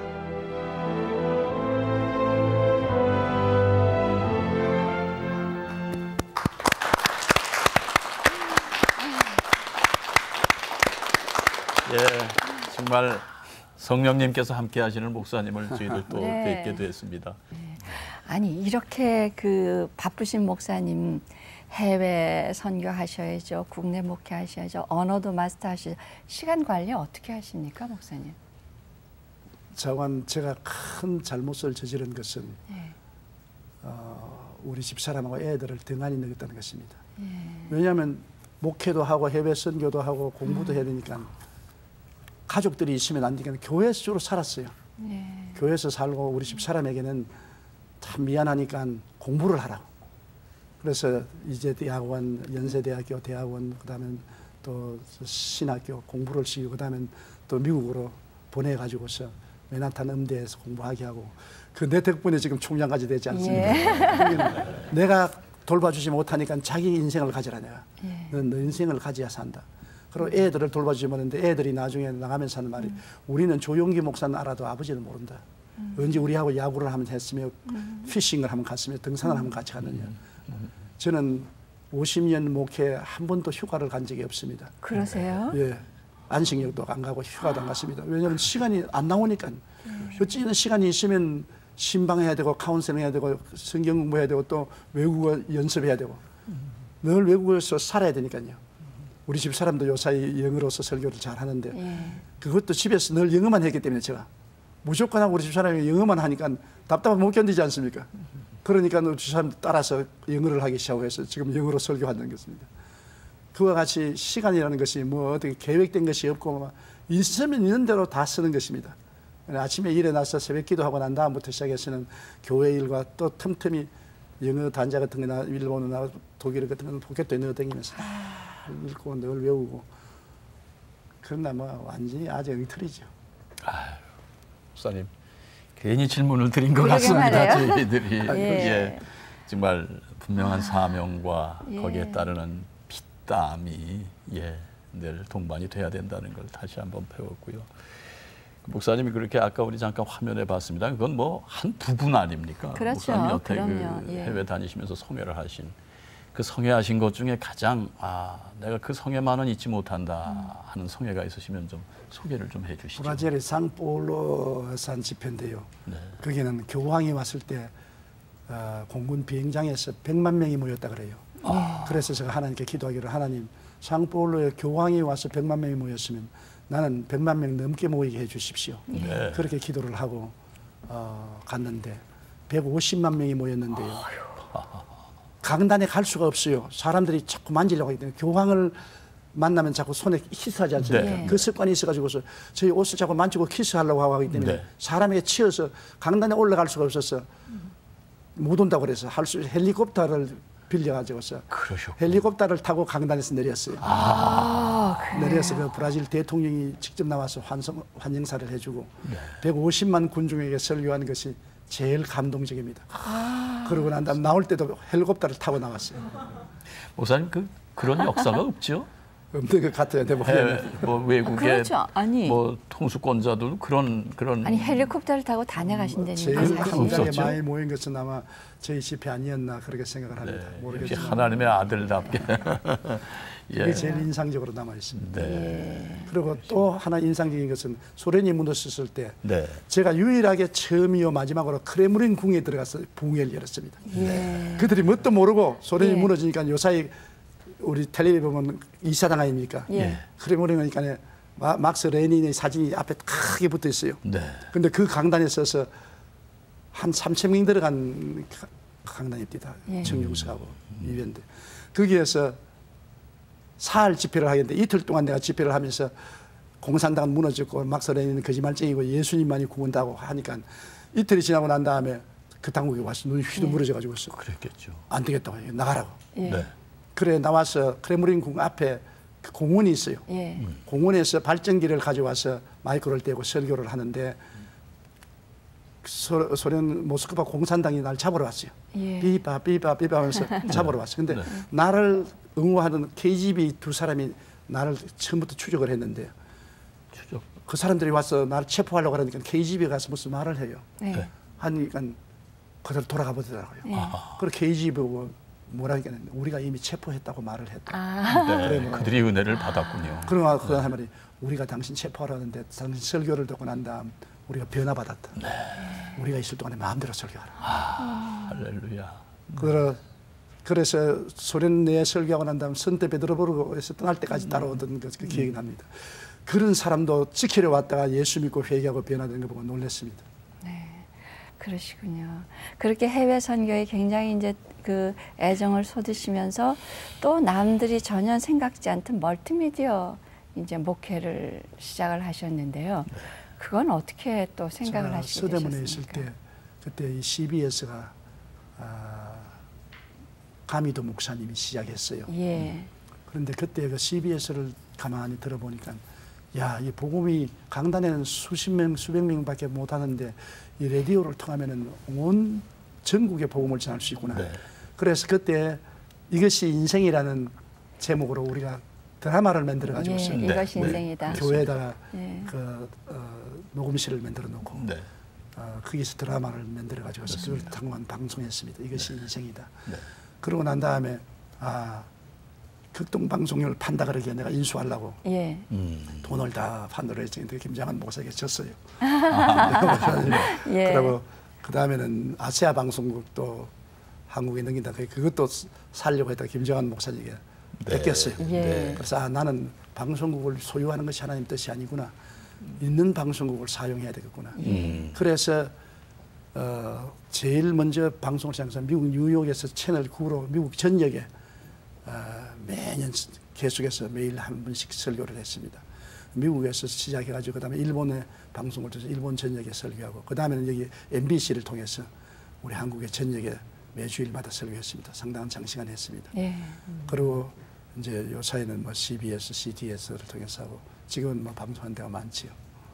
예, 정말 성령님께서 함께 하시는 목사님을 저희들 또 네. 뵙게 됐습니다. 아니 이렇게 그 바쁘신 목사님 해외 선교하셔야죠, 국내 목회하셔야죠, 언어도 마스터하셔야죠. 시간 관리 어떻게 하십니까, 목사님? 저건 제가 큰 잘못을 저지른 것은 네. 우리 집사람하고 애들을 등한히 먹였다는 것입니다. 왜냐하면 목회도 하고 해외 선교도 하고 공부도 해야 되니까 가족들이 있으면 안 되니까 교회에서 주로 살았어요. 네. 교회에서 살고 우리 집사람에게는 참 미안하니까 공부를 하라고. 그래서 이제 대학원, 연세대학교 대학원, 그다음에 또 신학교 공부를 시키고 그다음에 또 미국으로 보내가지고서 맨하탄 음대에서 공부하게 하고 그 내 덕분에 지금 총장까지 되지 않습니까? 내가 돌봐주지 못하니까 자기 인생을 가지라 내가. 넌 너 인생을 가져야 산다. 그리고 애들을 돌봐주지 못하는데 애들이 나중에 나가면서 하는 말이 우리는 조용기 목사는 알아도 아버지는 모른다. 언제 우리하고 야구를 한번 했으며 피싱을 한번 갔으며 등산을 한번 같이 갔느냐. 저는 50년 목회 한 번도 휴가를 간 적이 없습니다. 그러세요? 예, 안식년도 안 가고 휴가도 안 갔습니다. 왜냐하면 시간이 안 나오니까. 어찌나 시간이 있으면 신방해야 되고 카운셀링 해야 되고 성경 공부해야 되고 또 외국어 연습해야 되고 늘 외국어에서 살아야 되니까요. 우리 집 사람도 요사이 영어로서 설교를 잘 하는데 그것도 집에서 늘 영어만 했기 때문에 제가 무조건 하고 우리 집 사람이 영어만 하니까 답답하면 못 견디지 않습니까? 그러니까 우리 집 사람 따라서 영어를 하기 시작해서 지금 영어로 설교하는 것입니다. 그와 같이 시간이라는 것이 뭐 어떻게 계획된 것이 없고 있으면 있는 대로 다 쓰는 것입니다. 아침에 일어나서 새벽 기도하고 난 다음부터 시작해서는 교회 일과 또 틈틈이 영어 단자 같은 거나 일본어나 독일어 같은 거는 포켓도에 넣어다니면서 읽고 늘 외우고 그러나 뭐 완전히 아주 엉터리죠. 목사님 괜히 질문을 드린 것 그러게 같습니다. 말해요. 저희들이 예. 예, 정말 분명한 사명과 예. 거기에 따르는 피땀이 늘 동반이 돼야 된다는 걸 다시 한번 배웠고요. 목사님이 그렇게 아까 우리 잠깐 화면에 봤습니다. 그건 뭐 한 부분 아닙니까? 그렇죠. 목사님 여태 그럼요. 그 예. 해외 다니시면서 성회를 하신 그 성회하신 것 중에 가장 내가 그 성회만은 잊지 못한다 하는 성회가 있으시면 좀 소개를 좀 해주시죠. 브라질의 상파울로 산 집회인데요. 네. 거기는 교황이 왔을 때 공군 비행장에서 100만 명이 모였다 그래요. 그래서 제가 하나님께 기도하기를 하나님 상파울로에 교황이 와서 100만 명이 모였으면 나는 100만 명 넘게 모이게 해주십시오. 네. 그렇게 기도를 하고 갔는데 150만 명이 모였는데요. 강단에 갈 수가 없어요. 사람들이 자꾸 만지려고 하기 때문에 교황을 만나면 자꾸 손에 키스하지 않습니까? 네. 그 습관이 있어가지고서 저희 옷을 자꾸 만지고 키스하려고 하기 때문에 네. 사람에게 치여서 강단에 올라갈 수가 없어서 못 온다고 그래서 헬리콥터를 빌려가지고서 그러셨군요. 헬리콥터를 타고 강단에서 내렸어요. 내려서 그 브라질 대통령이 직접 나와서 환영사를 해주고 150만 군중에게 설교한 것이 제일 감동적입니다. 그러고 난 다음 나올 때도 헬리콥터를 타고 나왔어요. 목사님 그런 역사가 없죠? 없는 것 같아요. 내 보기에는. 뭐 외국의 그렇죠. 아니. 뭐 통수권자들도 그런 아니 헬리콥터를 타고 다녀가신다니까 제일 사실. 강단에 없었죠? 많이 모인 것은 아마 저희 집회 아니었나 그렇게 생각을 합니다. 역시 모르겠지만 하나님의 아들답게. 그게 제일 인상적으로 남아 있습니다. 네. 그리고 또 하나 인상적인 것은 소련이 무너졌을 때 네. 제가 유일하게 처음이요 마지막으로 크레므린 궁에 들어가서 붕괴를 열었습니다. 예. 그들이 뭣도 모르고 소련이 예. 무너지니까 요사이 우리 텔레비전 보면 이사당 아닙니까? 예. 크레므린이니까 막스 레닌의 사진이 앞에 크게 붙어 있어요. 네. 근데 그 강단에 서서 한 3,000명 들어간 강단입니다. 예. 정용석하고 이변데 거기에서 사흘 집회를 하겠는데 이틀 동안 내가 집회를 하면서 공산당은 무너졌고 막스 레닌은 거짓말쟁이고 예수님만이 구원다고 하니까 이틀이 지나고 난 다음에 그 당국에 와서 눈이 휘둥그러져 가지고 그랬겠죠. 안 되겠다고 나가라고. 예. 네. 그래 나와서 크레므린 궁 앞에 그 공원이 있어요. 예. 공원에서 발전기를 가져와서 마이크를 떼고 설교를 하는데 소련 모스크바 공산당이 날 잡으러 왔어요. 예. 삐바 하면서 잡으러 왔어요. 근데 나를 응호하던 KGB 두 사람이 나를 처음부터 추적을 했는데 추적. 그 사람들이 와서 나를 체포하려고 하니까 KGB에 가서 무슨 말을 해요. 네. 하니까 그들 돌아가 보더라고요. 예. 그리고 KGB 보고 뭐라니까 우리가 이미 체포했다고 말을 했다. 아. 네. 그들이 은혜를 받았군요. 그러나 그 말이 우리가 당신 체포하러 하는데 당신 설교를 듣고 난 다음 우리가 변화받았다. 우리가 있을 동안에 마음대로 설교하라. 할렐루야. 그래서 소련 내에 설교하고 난 다음 선대 베드로부르크에서 떠날 때까지 따라오던 그 기억이 납니다. 그런 사람도 지키러 왔다가 예수 믿고 회개하고 변화된 거 보고 놀랐습니다. 네, 그러시군요. 그렇게 해외 선교에 굉장히 이제 그 애정을 쏟으시면서 또 남들이 전혀 생각지 않던 멀티미디어 이제 목회를 시작을 하셨는데요. 그건 어떻게 또 생각을 하시게 서대문에 되셨습니까? 있을 때 그때 이 CBS가 가미도 목사님이 시작했어요. 예. 그런데 그때 그 CBS를 가만히 들어보니까 야, 이 복음이 강단에는 수십 명, 수백 명밖에 못 하는데 이 라디오를 통하면은 온 전국에 복음을 전할 수 있구나. 네. 그래서 그때 이것이 인생이라는 제목으로 우리가 드라마를 만들어 가지고 예, 있어요. 이것이 네. 인생이다. 교회에다가 예. 녹음실을 만들어 놓고 네. 거기서 드라마를 만들어 가지고 그걸 당원 방송했습니다. 이것이 인생이다. 네. 그러고 난 다음에 극동방송을 판다 그러기에 내가 인수하려고 예. 돈을 다 판도록 했는데 김장한 목사에게 졌어요. 예. 그리고 그 다음에는 아시아 방송국도 한국에 넘긴다. 그것도 살려고 했다가 김정한 목사님에게 뺏겼어요. 예. 그래서 나는 방송국을 소유하는 것이 하나님 뜻이 아니구나. 있는 방송국을 사용해야 되겠구나. 그래서 제일 먼저 방송을 시작해서 미국 뉴욕에서 채널 9로 미국 전역에 매년 계속해서 매일 한 번씩 설교를 했습니다. 미국에서 시작해가지고 그다음에 일본에 방송을 통해서 일본 전역에 설교하고 그다음에는 여기 MBC를 통해서 우리 한국의 전역에 매주일마다 설교했습니다. 상당한 장시간 했습니다. 예. 그리고 이제 요사이는 뭐 CBS, CTS를 통해서 하고 지금은 뭐 방송한 데가 많지요.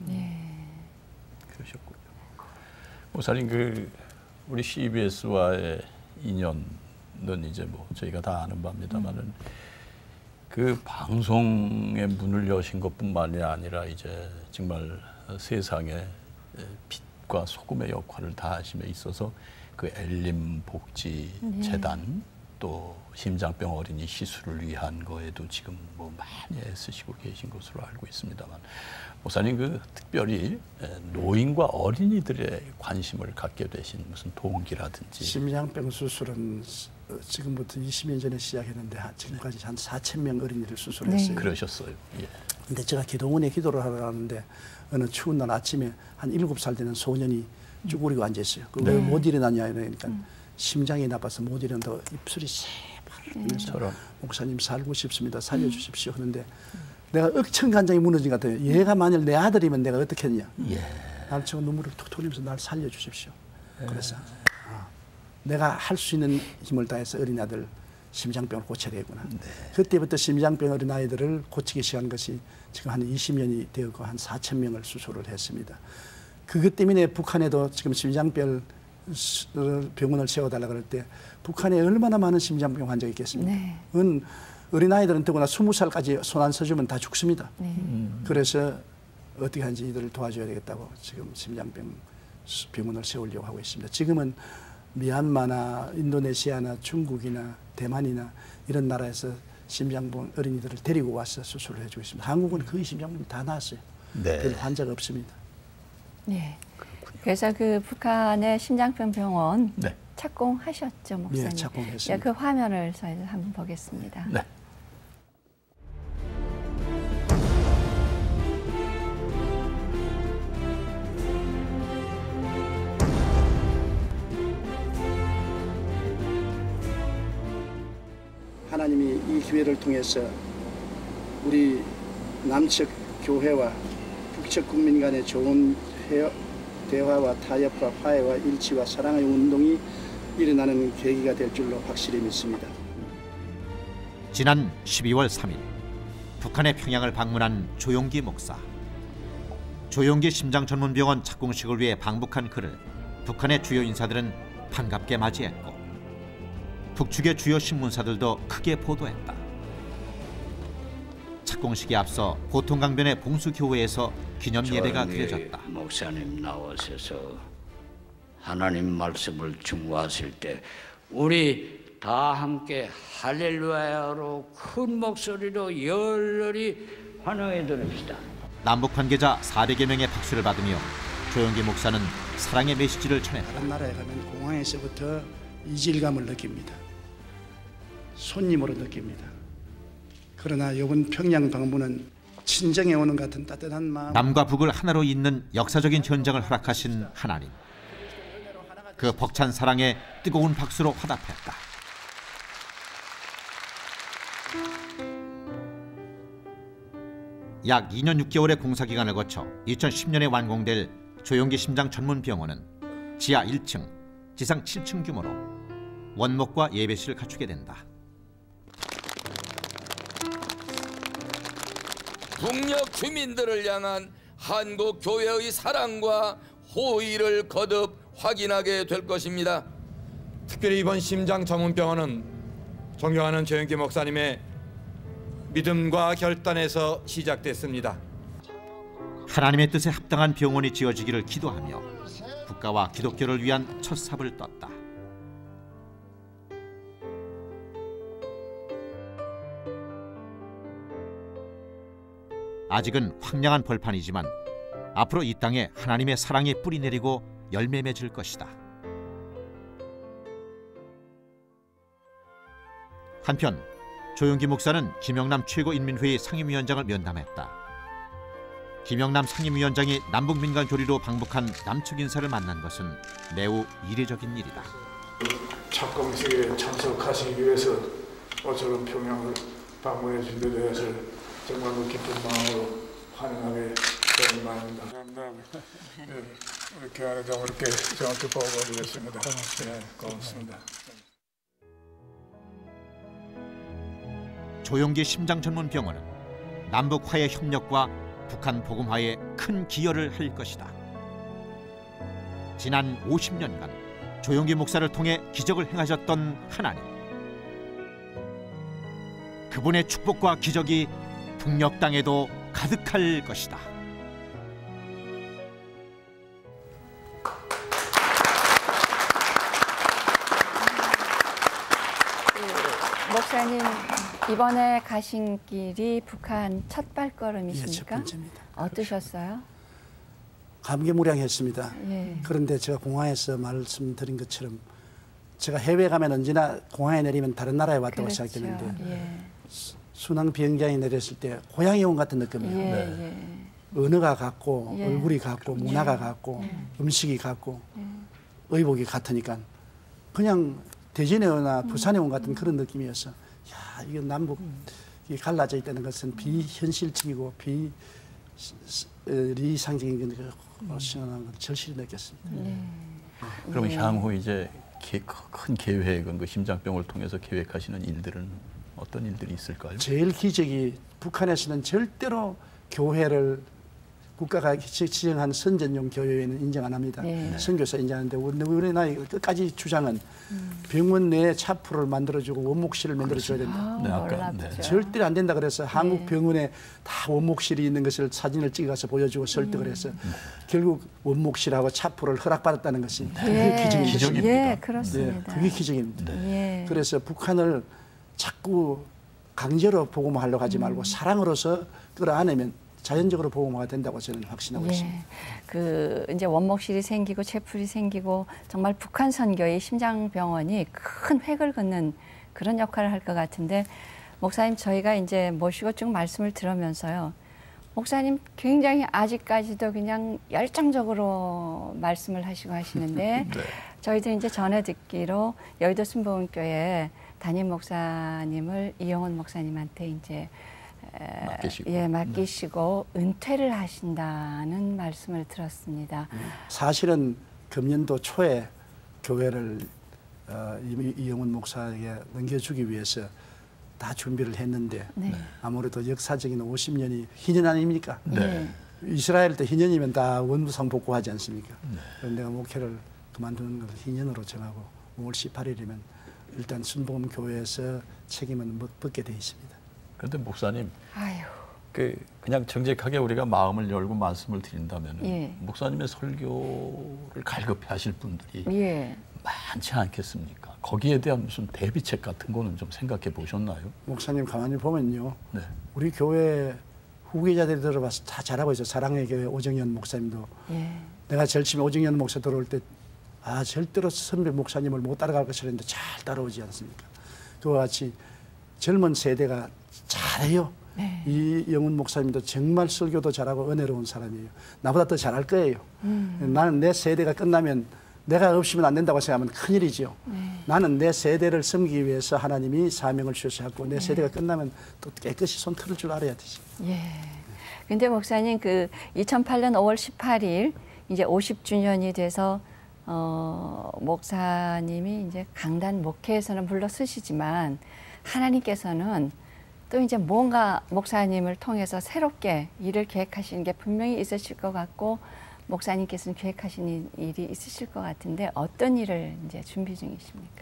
그러셨군요. 목사님 우리 CBS와의 인연은 이제 뭐 저희가 다 아는 바입니다만은 그 방송의 문을 여신 것뿐만이 아니라 이제 정말 세상에 빛과 소금의 역할을 다하심에 있어서 그 엘림 복지 재단 또 심장병 어린이 시술을 위한 거에도 지금 뭐 많이 애쓰시고 계신 것으로 알고 있습니다만 목사님 특별히 노인과 어린이들의 관심을 갖게 되신 무슨 동기라든지 심장병 수술은 지금부터 20년 전에 시작했는데 지금까지 한 4,000명 어린이를 수술했어요. 그러셨어요. 예. 근데 제가 기도원에 기도를 하러 가는데 어느 추운 날 아침에 한 7살 되는 소년이 쭈그리고 앉아 있어요. 왜 못 일어나냐 이러니까 심장이 나빠서 못 일어난다고 입술이 새파라면서 목사님 살고 싶습니다. 살려주십시오 하는데 내가 억천간장이 무너진 것 같아요. 얘가 만일 내 아들이면 내가 어떻게 했냐. 날 치고 눈물을 툭툭 흘리면서 날 살려주십시오. 그래서 내가 할 수 있는 힘을 다해서 어린아들 심장병을 고쳐야 되구나. 그때부터 심장병 어린아이들을 고치기 시작한 것이 지금 한 20년이 되었고 한 4,000명을 수술을 했습니다. 그것 때문에 북한에도 지금 심장병 병원을 세워달라 그럴 때 북한에 얼마나 많은 심장병 환자가 있겠습니까? 어린아이들은 더구나 20살까지 손 안 써주면 다 죽습니다. 그래서 어떻게 하는지 이들을 도와줘야 되겠다고 지금 심장병 병원을 세우려고 하고 있습니다. 지금은 미얀마나 인도네시아나 중국이나 대만이나 이런 나라에서 심장병 어린이들을 데리고 와서 수술을 해주고 있습니다. 한국은 거의 심장병이 다 나았어요. 별 환자가 없습니다. 네. 그래서 그 북한의 심장병 병원 착공하셨죠, 목사님? 네, 착공했습니다. 그 화면을 저희도 한번 보겠습니다. 네. 하나님이 이 기회를 통해서 우리 남측 교회와 북측 국민 간의 좋은 대화와 타협과 화해와 일치와 사랑의 운동이 일어나는 계기가 될 줄로 확실히 믿습니다. 지난 12월 3일 북한의 평양을 방문한 조용기 목사. 조용기 심장전문병원 착공식을 위해 방북한 그를 북한의 주요 인사들은 반갑게 맞이했고 북측의 주요 신문사들도 크게 보도했다. 착공식에 앞서 고통강변의 봉수교회에서 기념 예배가 드려졌다. 목사님 나오셔서 하나님 말씀을 증거하실 때 우리 다 함께 할렐루야로 큰 목소리로 열렬히 환호해 드립시다. 남북 관계자 400여 명의 박수를 받으며 조용기 목사는 사랑의 메시지를 전했다. 다른 나라에 가면 공항에서부터 이질감을 느낍니다. 손님으로 느낍니다. 그러나 이번 평양 방문은 친정에 오는 것 같은 따뜻한 마음. 남과 북을 하나로 잇는 역사적인 현장을 허락하신 하나님. 그 벅찬 사랑에 뜨거운 박수로 화답했다. 약 2년 6개월의 공사 기간을 거쳐 2010년에 완공될 조용기 심장 전문 병원은 지하 1층, 지상 7층 규모로 원목과 예배실을 갖추게 된다. 북녘 주민들을 향한 한국 교회의 사랑과 호의를 거듭 확인하게 될 것입니다. 특별히 이번 심장 전문병원은 존경하는 조용기 목사님의 믿음과 결단에서 시작됐습니다. 하나님의 뜻에 합당한 병원이 지어지기를 기도하며 국가와 기독교를 위한 첫 삽을 떴다. 아직은 황량한 벌판이지만 앞으로 이 땅에 하나님의 사랑의 뿌리 내리고 열매 맺을 것이다. 한편 조용기 목사는 김영남 최고인민회의 상임위원장을 면담했다. 김영남 상임위원장이 남북민간교리로 방북한 남측 인사를 만난 것은 매우 이례적인 일이다. 착공식에 참석하시기 위해서 저런 평양을 방문해 주신 데 대해서 정말로 기쁜 마음으로 환영하게 되는 마음입니다. 감사합니다. 우리 교회장 이렇게 정확히 보고드리겠습니다. 네, 고맙습니다. 조용기 심장전문병원은 남북 화해 협력과 북한 복음화에 큰 기여를 할 것이다. 지난 50년간 조용기 목사를 통해 기적을 행하셨던 하나님. 그분의 축복과 기적이 북녘 땅에도 가득할 것이다. 목사님, 이번에 가신 길이 북한 첫 발걸음이십니까? 예, 첫 번째입니다. 어떠셨어요? 감개무량했습니다. 예. 그런데 제가 공항에서 말씀드린 것처럼 제가 해외 가면 언제나 공항에 내리면 다른 나라에 왔다고 그렇죠. 생각되는데 예. 순항 비행장에 내렸을 때 고향에 온 같은 느낌이에요. 예, 예. 언어가 같고 얼굴이 같고 그럼요. 문화가 같고 음식이 같고 의복이 같으니까 그냥 대전에 오나 부산에 온 같은 그런 느낌이었어. 야, 이거 남북 이 갈라져 있다는 것은 비현실적이고 비리상적인 걸 절실히 느꼈습니다. 그러면 향후 이제 큰 계획은 그 심장병을 통해서 계획하시는 일들은 어떤 일들이 있을까요? 제일 기적이 북한에서는 절대로 교회를 국가가 지정한 선전용 교회에는 인정 안 합니다. 선교사 인정하는데 우리나라 끝까지 주장은 병원 내에 차프를 만들어주고 원목실을 만들어줘야 된다. 절대 안 된다 그래서 한국 병원에 다 원목실이 있는 것을 사진을 찍어서 보여주고 설득을 해서 결국 원목실하고 차프를 허락받았다는 것이 그게 기적입니다. 예, 그렇습니다. 그게 기적입니다. 그래서 북한을 자꾸 강제로 복음화하려고 하지 말고 사랑으로서 끌어안으면 자연적으로 복음화가 된다고 저는 확신하고 있습니다. 그 이제 원목실이 생기고 채플이 생기고 정말 북한 선교의 심장병원이 큰 획을 긋는 그런 역할을 할 것 같은데 목사님 저희가 이제 모시고 쭉 말씀을 들으면서요. 목사님 굉장히 아직까지도 그냥 열정적으로 말씀을 하시고 하시는데 저희들 이제 전해 듣기로 여의도 순복음교회 담임 목사님을 이영훈 목사님한테 이제 맡기시고 은퇴를 하신다는 말씀을 들었습니다. 사실은 금년도 초에 교회를 이영훈 목사에게 넘겨주기 위해서 다 준비를 했는데 아무래도 역사적인 50년이 희년 아닙니까? 이스라엘 때 희년이면 다 원부상 복구하지 않습니까? 그런데 내가 목회를 그만두는 걸 희년으로 정하고 5월 18일이면 일단 순복음교회에서 책임은 벗게 돼 있습니다. 그런데 목사님, 그냥 정직하게 우리가 마음을 열고 말씀을 드린다면 목사님의 설교를 갈급해 하실 분들이 많지 않겠습니까? 거기에 대한 무슨 대비책 같은 거는 좀 생각해 보셨나요? 목사님 가만히 보면요. 우리 교회 후계자들이 들어봐서 다 잘하고 있어요. 사랑의 교회 오정현 목사님도. 내가 제일 처음에 오정현 목사 들어올 때 절대로 선배 목사님을 못 따라갈 것을 했는데 잘 따라오지 않습니까? 그와 같이 젊은 세대가 잘해요. 이영훈 목사님도 정말 설교도 잘하고 은혜로운 사람이에요. 나보다 더 잘할 거예요. 나는 내 세대가 끝나면 내가 없으면 안 된다고 생각하면 큰일이죠. 나는 내 세대를 섬기기 위해서 하나님이 사명을 주셨고 내 세대가 끝나면 또 깨끗이 손 틀을 줄 알아야 되지. 근데 목사님 그 2008년 5월 18일 이제 50주년이 돼서 목사님이 이제 강단 목회에서는 물론 쓰시지만 하나님께서는 또 이제 뭔가 목사님을 통해서 새롭게 일을 계획하시는 게 분명히 있으실 것 같고 목사님께서는 계획하시는 일이 있으실 것 같은데 어떤 일을 이제 준비 중이십니까?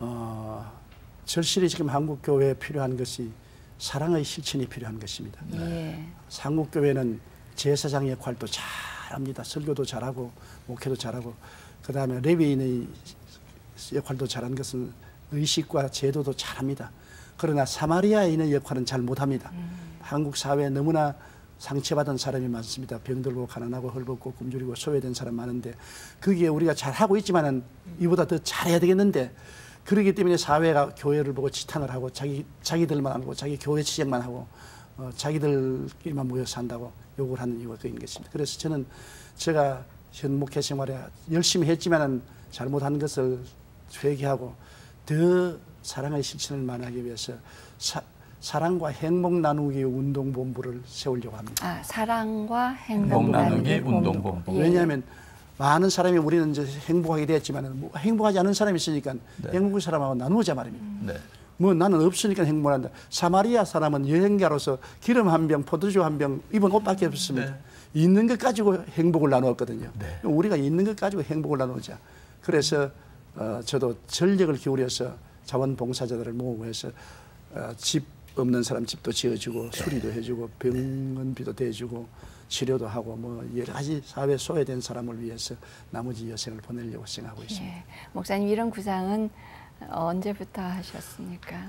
절실히 지금 한국 교회에 필요한 것이 사랑의 실천이 필요한 것입니다. 한국 교회는 제사장 역할도 잘합니다. 설교도 잘하고 목회도 잘하고 그 다음에 레위인의 역할도 잘한 것은 의식과 제도도 잘합니다. 그러나 사마리아인의 역할은 잘 못합니다. 한국 사회에 너무나 상처받은 사람이 많습니다. 병들고 가난하고 헐벗고 굶주리고 소외된 사람 많은데 거기에 우리가 잘하고 있지만은 이보다 더 잘해야 되겠는데 그렇기 때문에 사회가 교회를 보고 지탄을 하고 자기들만 하고 자기 교회 지적만 하고 자기들끼리만 모여서 산다고 욕을 하는 이유가 그인 것입니다. 그래서 저는 제가 현 목회 생활에 열심히 했지만은 잘못한 것을 회개하고 더 사랑의 실천을 만하기 위해서 사랑과 행복 나누기 운동본부를 세우려고 합니다. 사랑과 행복 나누기 운동본부. 왜냐하면 많은 사람이 우리는 이제 행복하게 됐지만 뭐 행복하지 않은 사람이 있으니까 행복한 사람하고 나누자 말입니다. 뭐 나는 없으니까 행복한다. 사마리아 사람은 여행자로서 기름 한 병, 포도주 한 병, 입은 옷밖에 없습니다. 있는 것 가지고 행복을 나누었거든요. 우리가 있는 것 가지고 행복을 나누자. 그래서 저도 전력을 기울여서 자원봉사자들을 모으고 해서 집 없는 사람 집도 지어주고 수리도 해주고 병원비도 대주고 치료도 하고 뭐 여러 가지 사회 소외된 사람을 위해서 나머지 여생을 보내려고 생각하고 있습니다. 목사님 이런 구상은 언제부터 하셨습니까?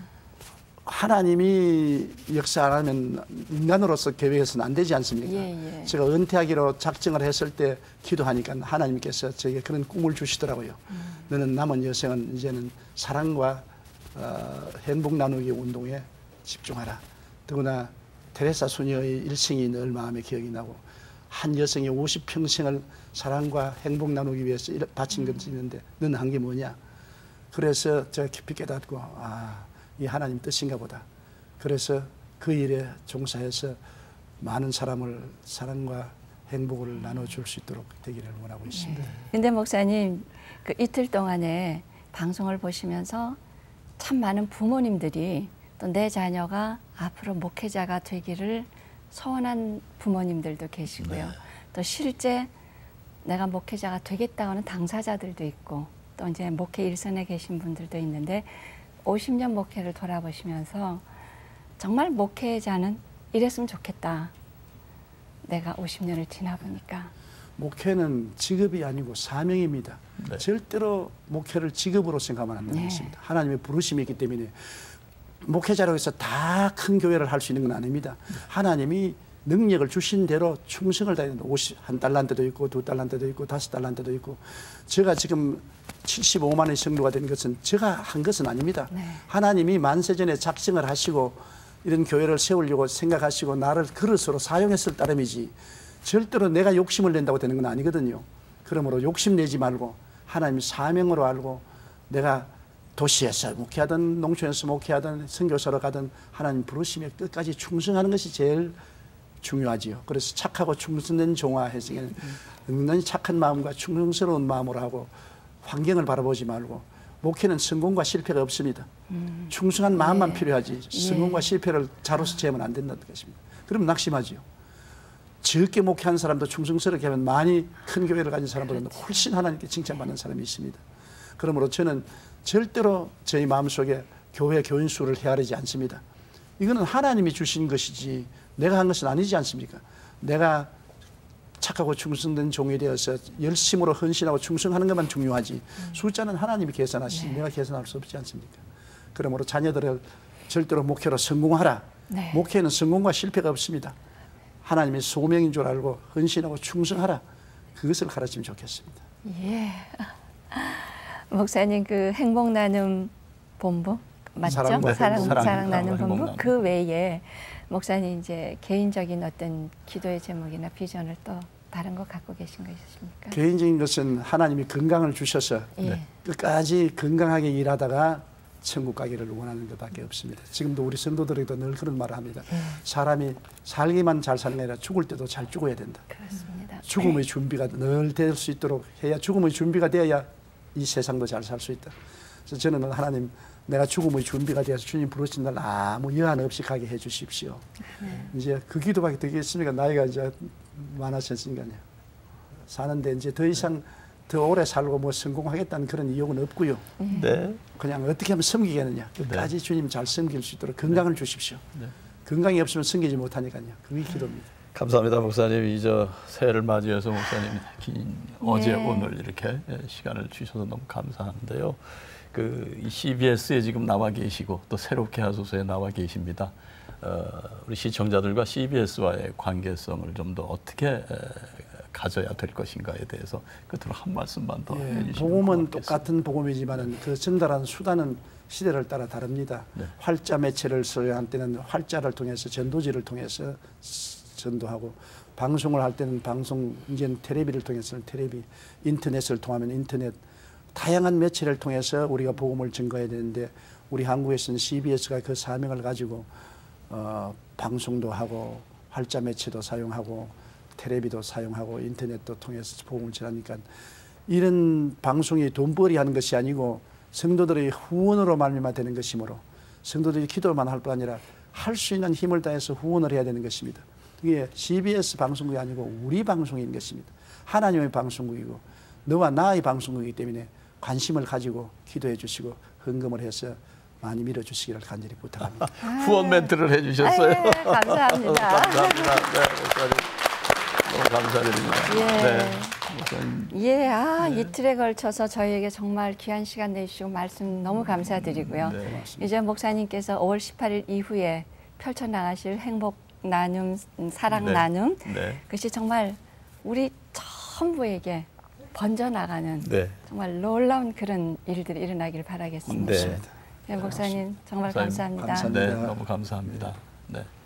하나님이 역사 안 하면 인간으로서 계획해서는 안 되지 않습니까? 제가 은퇴하기로 작정을 했을 때 기도하니까 하나님께서 저에게 그런 꿈을 주시더라고요. 너는 남은 여생은 이제는 사랑과 행복 나누기 운동에 집중하라. 더구나 테레사 수녀의 일생이 늘 마음에 기억이 나고 한 여성이 50평생을 사랑과 행복 나누기 위해서 바친 것이 있는데 너는 한 게 뭐냐? 그래서 제가 깊이 깨닫고 이 하나님 뜻인가 보다. 그래서 그 일에 종사해서 많은 사람을 사랑과 행복을 나눠줄 수 있도록 되기를 원하고 있습니다. 근데 목사님 그 이틀 동안에 방송을 보시면서 참 많은 부모님들이 또 내 자녀가 앞으로 목회자가 되기를 소원한 부모님들도 계시고요. 또 실제 내가 목회자가 되겠다고 하는 당사자들도 있고 또 이제 목회 일선에 계신 분들도 있는데 50년 목회를 돌아보시면서 정말 목회자는 이랬으면 좋겠다. 내가 50년을 지나보니까. 목회는 직업이 아니고 사명입니다. 네. 절대로 목회를 직업으로 생각하면 안 되는 것입니다. 하나님의 부르심이 있기 때문에 목회자라고 해서 다 큰 교회를 할 수 있는 건 아닙니다. 하나님이 능력을 주신 대로 충성을 다해야 된다. 51달란트도 있고 2달란트도 있고 5달란트도 있고 제가 지금 75만의 성도가 된 것은 제가 한 것은 아닙니다. 하나님이 만세전에 작정을 하시고 이런 교회를 세우려고 생각하시고 나를 그릇으로 사용했을 따름이지 절대로 내가 욕심을 낸다고 되는 건 아니거든요. 그러므로 욕심내지 말고 하나님이 사명으로 알고 내가 도시에서 목회하든 농촌에서 목회하든 선교사로 가든 하나님 부르심에 끝까지 충성하는 것이 제일 중요하지요. 그래서 착하고 충성된 종아 해석에는 은근히 착한 마음과 충성스러운 마음으로 하고 환경을 바라보지 말고 목회는 성공과 실패가 없습니다. 충성한 마음만 필요하지 성공과 실패를 자로서 재면 안 된다는 것입니다. 그럼 낙심하지요. 적게 목회한 사람도 충성스럽게 하면 많이 큰 교회를 가진 사람보다 훨씬 하나님께 칭찬받는 사람이 있습니다. 그러므로 저는 절대로 저희 마음속에 교회 교인 수를 헤아리지 않습니다. 이거는 하나님이 주신 것이지 내가 한 것은 아니지 않습니까? 내가 착하고 충성된 종이 되어서 열심으로 헌신하고 충성하는 것만 중요하지 숫자는 하나님이 계산하시지 내가 계산할 수 없지 않습니까? 그러므로 자녀들을 절대로 목회로 성공하라. 목회는 성공과 실패가 없습니다. 하나님의 소명인 줄 알고 헌신하고 충성하라. 그것을 가르치면 좋겠습니다. 예. 목사님 그 행복 나눔 본부 맞죠? 사랑 나눔 본부 그 외에 목사님 이제 개인적인 어떤 기도의 제목이나 비전을 또 다른 거 갖고 계신 거 있으십니까? 개인적인 것은 하나님이 건강을 주셔서 끝까지 건강하게 일하다가 천국 가기를 원하는 것밖에 없습니다. 지금도 우리 성도들에게도 늘 그런 말을 합니다. 사람이 살기만 잘 사는 게 아니라 죽을 때도 잘 죽어야 된다. 그렇습니다. 죽음의 준비가 늘 될 수 있도록 해야 죽음의 준비가 되어야 이 세상도 잘 살 수 있다. 그래서 저는 하나님 내가 죽음의 준비가 되어서 주님 부르신 날 아무 여한 없이 가게 해 주십시오. 이제 그 기도밖에 되겠습니까? 나이가 이제 많아졌으니까요. 사는데 이제 더 이상 더 오래 살고 뭐 성공하겠다는 그런 이욕은 없고요. 그냥 어떻게 하면 섬기겠느냐. 끝까지 주님 잘 섬길 수 있도록 건강을 주십시오. 건강이 없으면 섬기지 못하니까요. 그게 기도입니다. 감사합니다, 목사님. 이제 새해를 맞이해서 목사님 어제 오늘 이렇게 시간을 주셔서 너무 감사한데요. 그 CBS에 지금 나와 계시고 또 새롭게 하소서에 나와 계십니다. 우리 시청자들과 CBS와의 관계성을 좀 더 어떻게 가져야 될 것인가에 대해서 끝으로 한 말씀만 더 해주시면 복음은 똑같은 복음이지만은 그 전달하는 수단은 시대를 따라 다릅니다. 활자 매체를 써야 할 때는 활자를 통해서 전도지를 통해서 전도하고 방송을 할 때는 방송 이제는 텔레비를 통해서는 텔레비, 인터넷을 통하면 인터넷 다양한 매체를 통해서 우리가 복음을 증거해야 되는데 우리 한국에서는 CBS가 그 사명을 가지고 방송도 하고 활자 매체도 사용하고 텔레비도 사용하고 인터넷도 통해서 복음을 전하니까 이런 방송이 돈벌이 하는 것이 아니고 성도들의 후원으로 말미암아 되는 것이므로 성도들이 기도만 할 뿐 아니라 할 수 있는 힘을 다해서 후원을 해야 되는 것입니다. 이게 CBS 방송국이 아니고 우리 방송인 것입니다. 하나님의 방송국이고 너와 나의 방송국이기 때문에 관심을 가지고 기도해 주시고 헌금을 해서 많이 밀어주시기를 간절히 부탁합니다. 후원 멘트를 해주셨어요. 감사합니다. 감사합니다. 너무 감사드립니다. 이틀에 걸쳐서 저희에게 정말 귀한 시간 내주시고 말씀 너무 감사드리고요. 이제 목사님께서 5월 18일 이후에 펼쳐나가실 행복 나눔, 사랑 나눔 그것이 정말 우리 전부에게 번져나가는 정말 놀라운 그런 일들이 일어나기를 바라겠습니다. 목사님 정말 감사합니다. 네, 너무 감사합니다. 네.